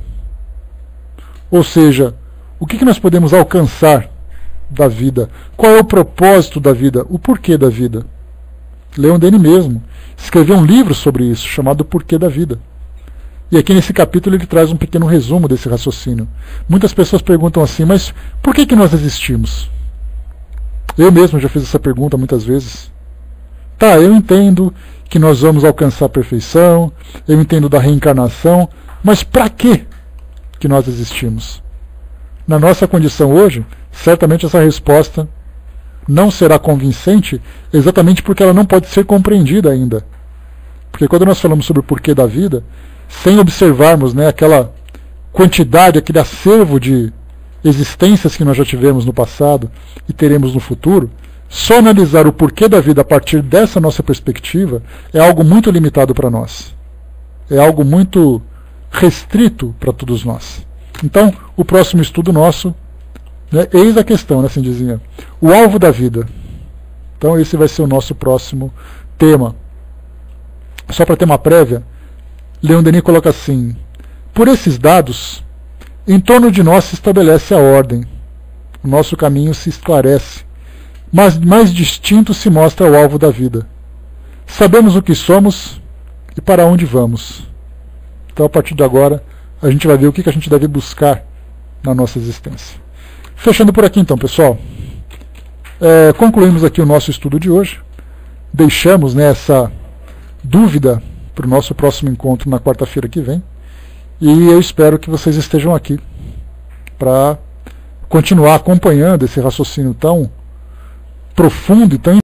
Ou seja, o que, que nós podemos alcançar da vida? Qual é o propósito da vida? O porquê da vida? Leon Denis mesmo escreveu um livro sobre isso, chamado O Porquê da Vida. E aqui nesse capítulo ele traz um pequeno resumo desse raciocínio. Muitas pessoas perguntam assim, mas por que, que nós existimos? Eu mesmo já fiz essa pergunta muitas vezes. Tá, eu entendo que nós vamos alcançar a perfeição, eu entendo da reencarnação, mas para que que nós existimos? Na nossa condição hoje, certamente essa resposta não será convincente, exatamente porque ela não pode ser compreendida ainda. Porque quando nós falamos sobre o porquê da vida, sem observarmos, né, aquela quantidade, aquele acervo de existências que nós já tivemos no passado e teremos no futuro, só analisar o porquê da vida a partir dessa nossa perspectiva é algo muito limitado para nós. É algo muito restrito para todos nós. Então, o próximo estudo nosso, né, eis a questão, né, assim dizia, o alvo da vida. Então, esse vai ser o nosso próximo tema. Só para ter uma prévia, Leon Denis coloca assim: por esses dados, em torno de nós se estabelece a ordem, o nosso caminho se esclarece, mas mais distinto se mostra o alvo da vida. Sabemos o que somos e para onde vamos. Então, a partir de agora, a gente vai ver o que a gente deve buscar na nossa existência. Fechando por aqui então, pessoal. É, concluímos aqui o nosso estudo de hoje. Deixamos, né, essa dúvida para o nosso próximo encontro na quarta-feira que vem. E eu espero que vocês estejam aqui para continuar acompanhando esse raciocínio tão profundo e tão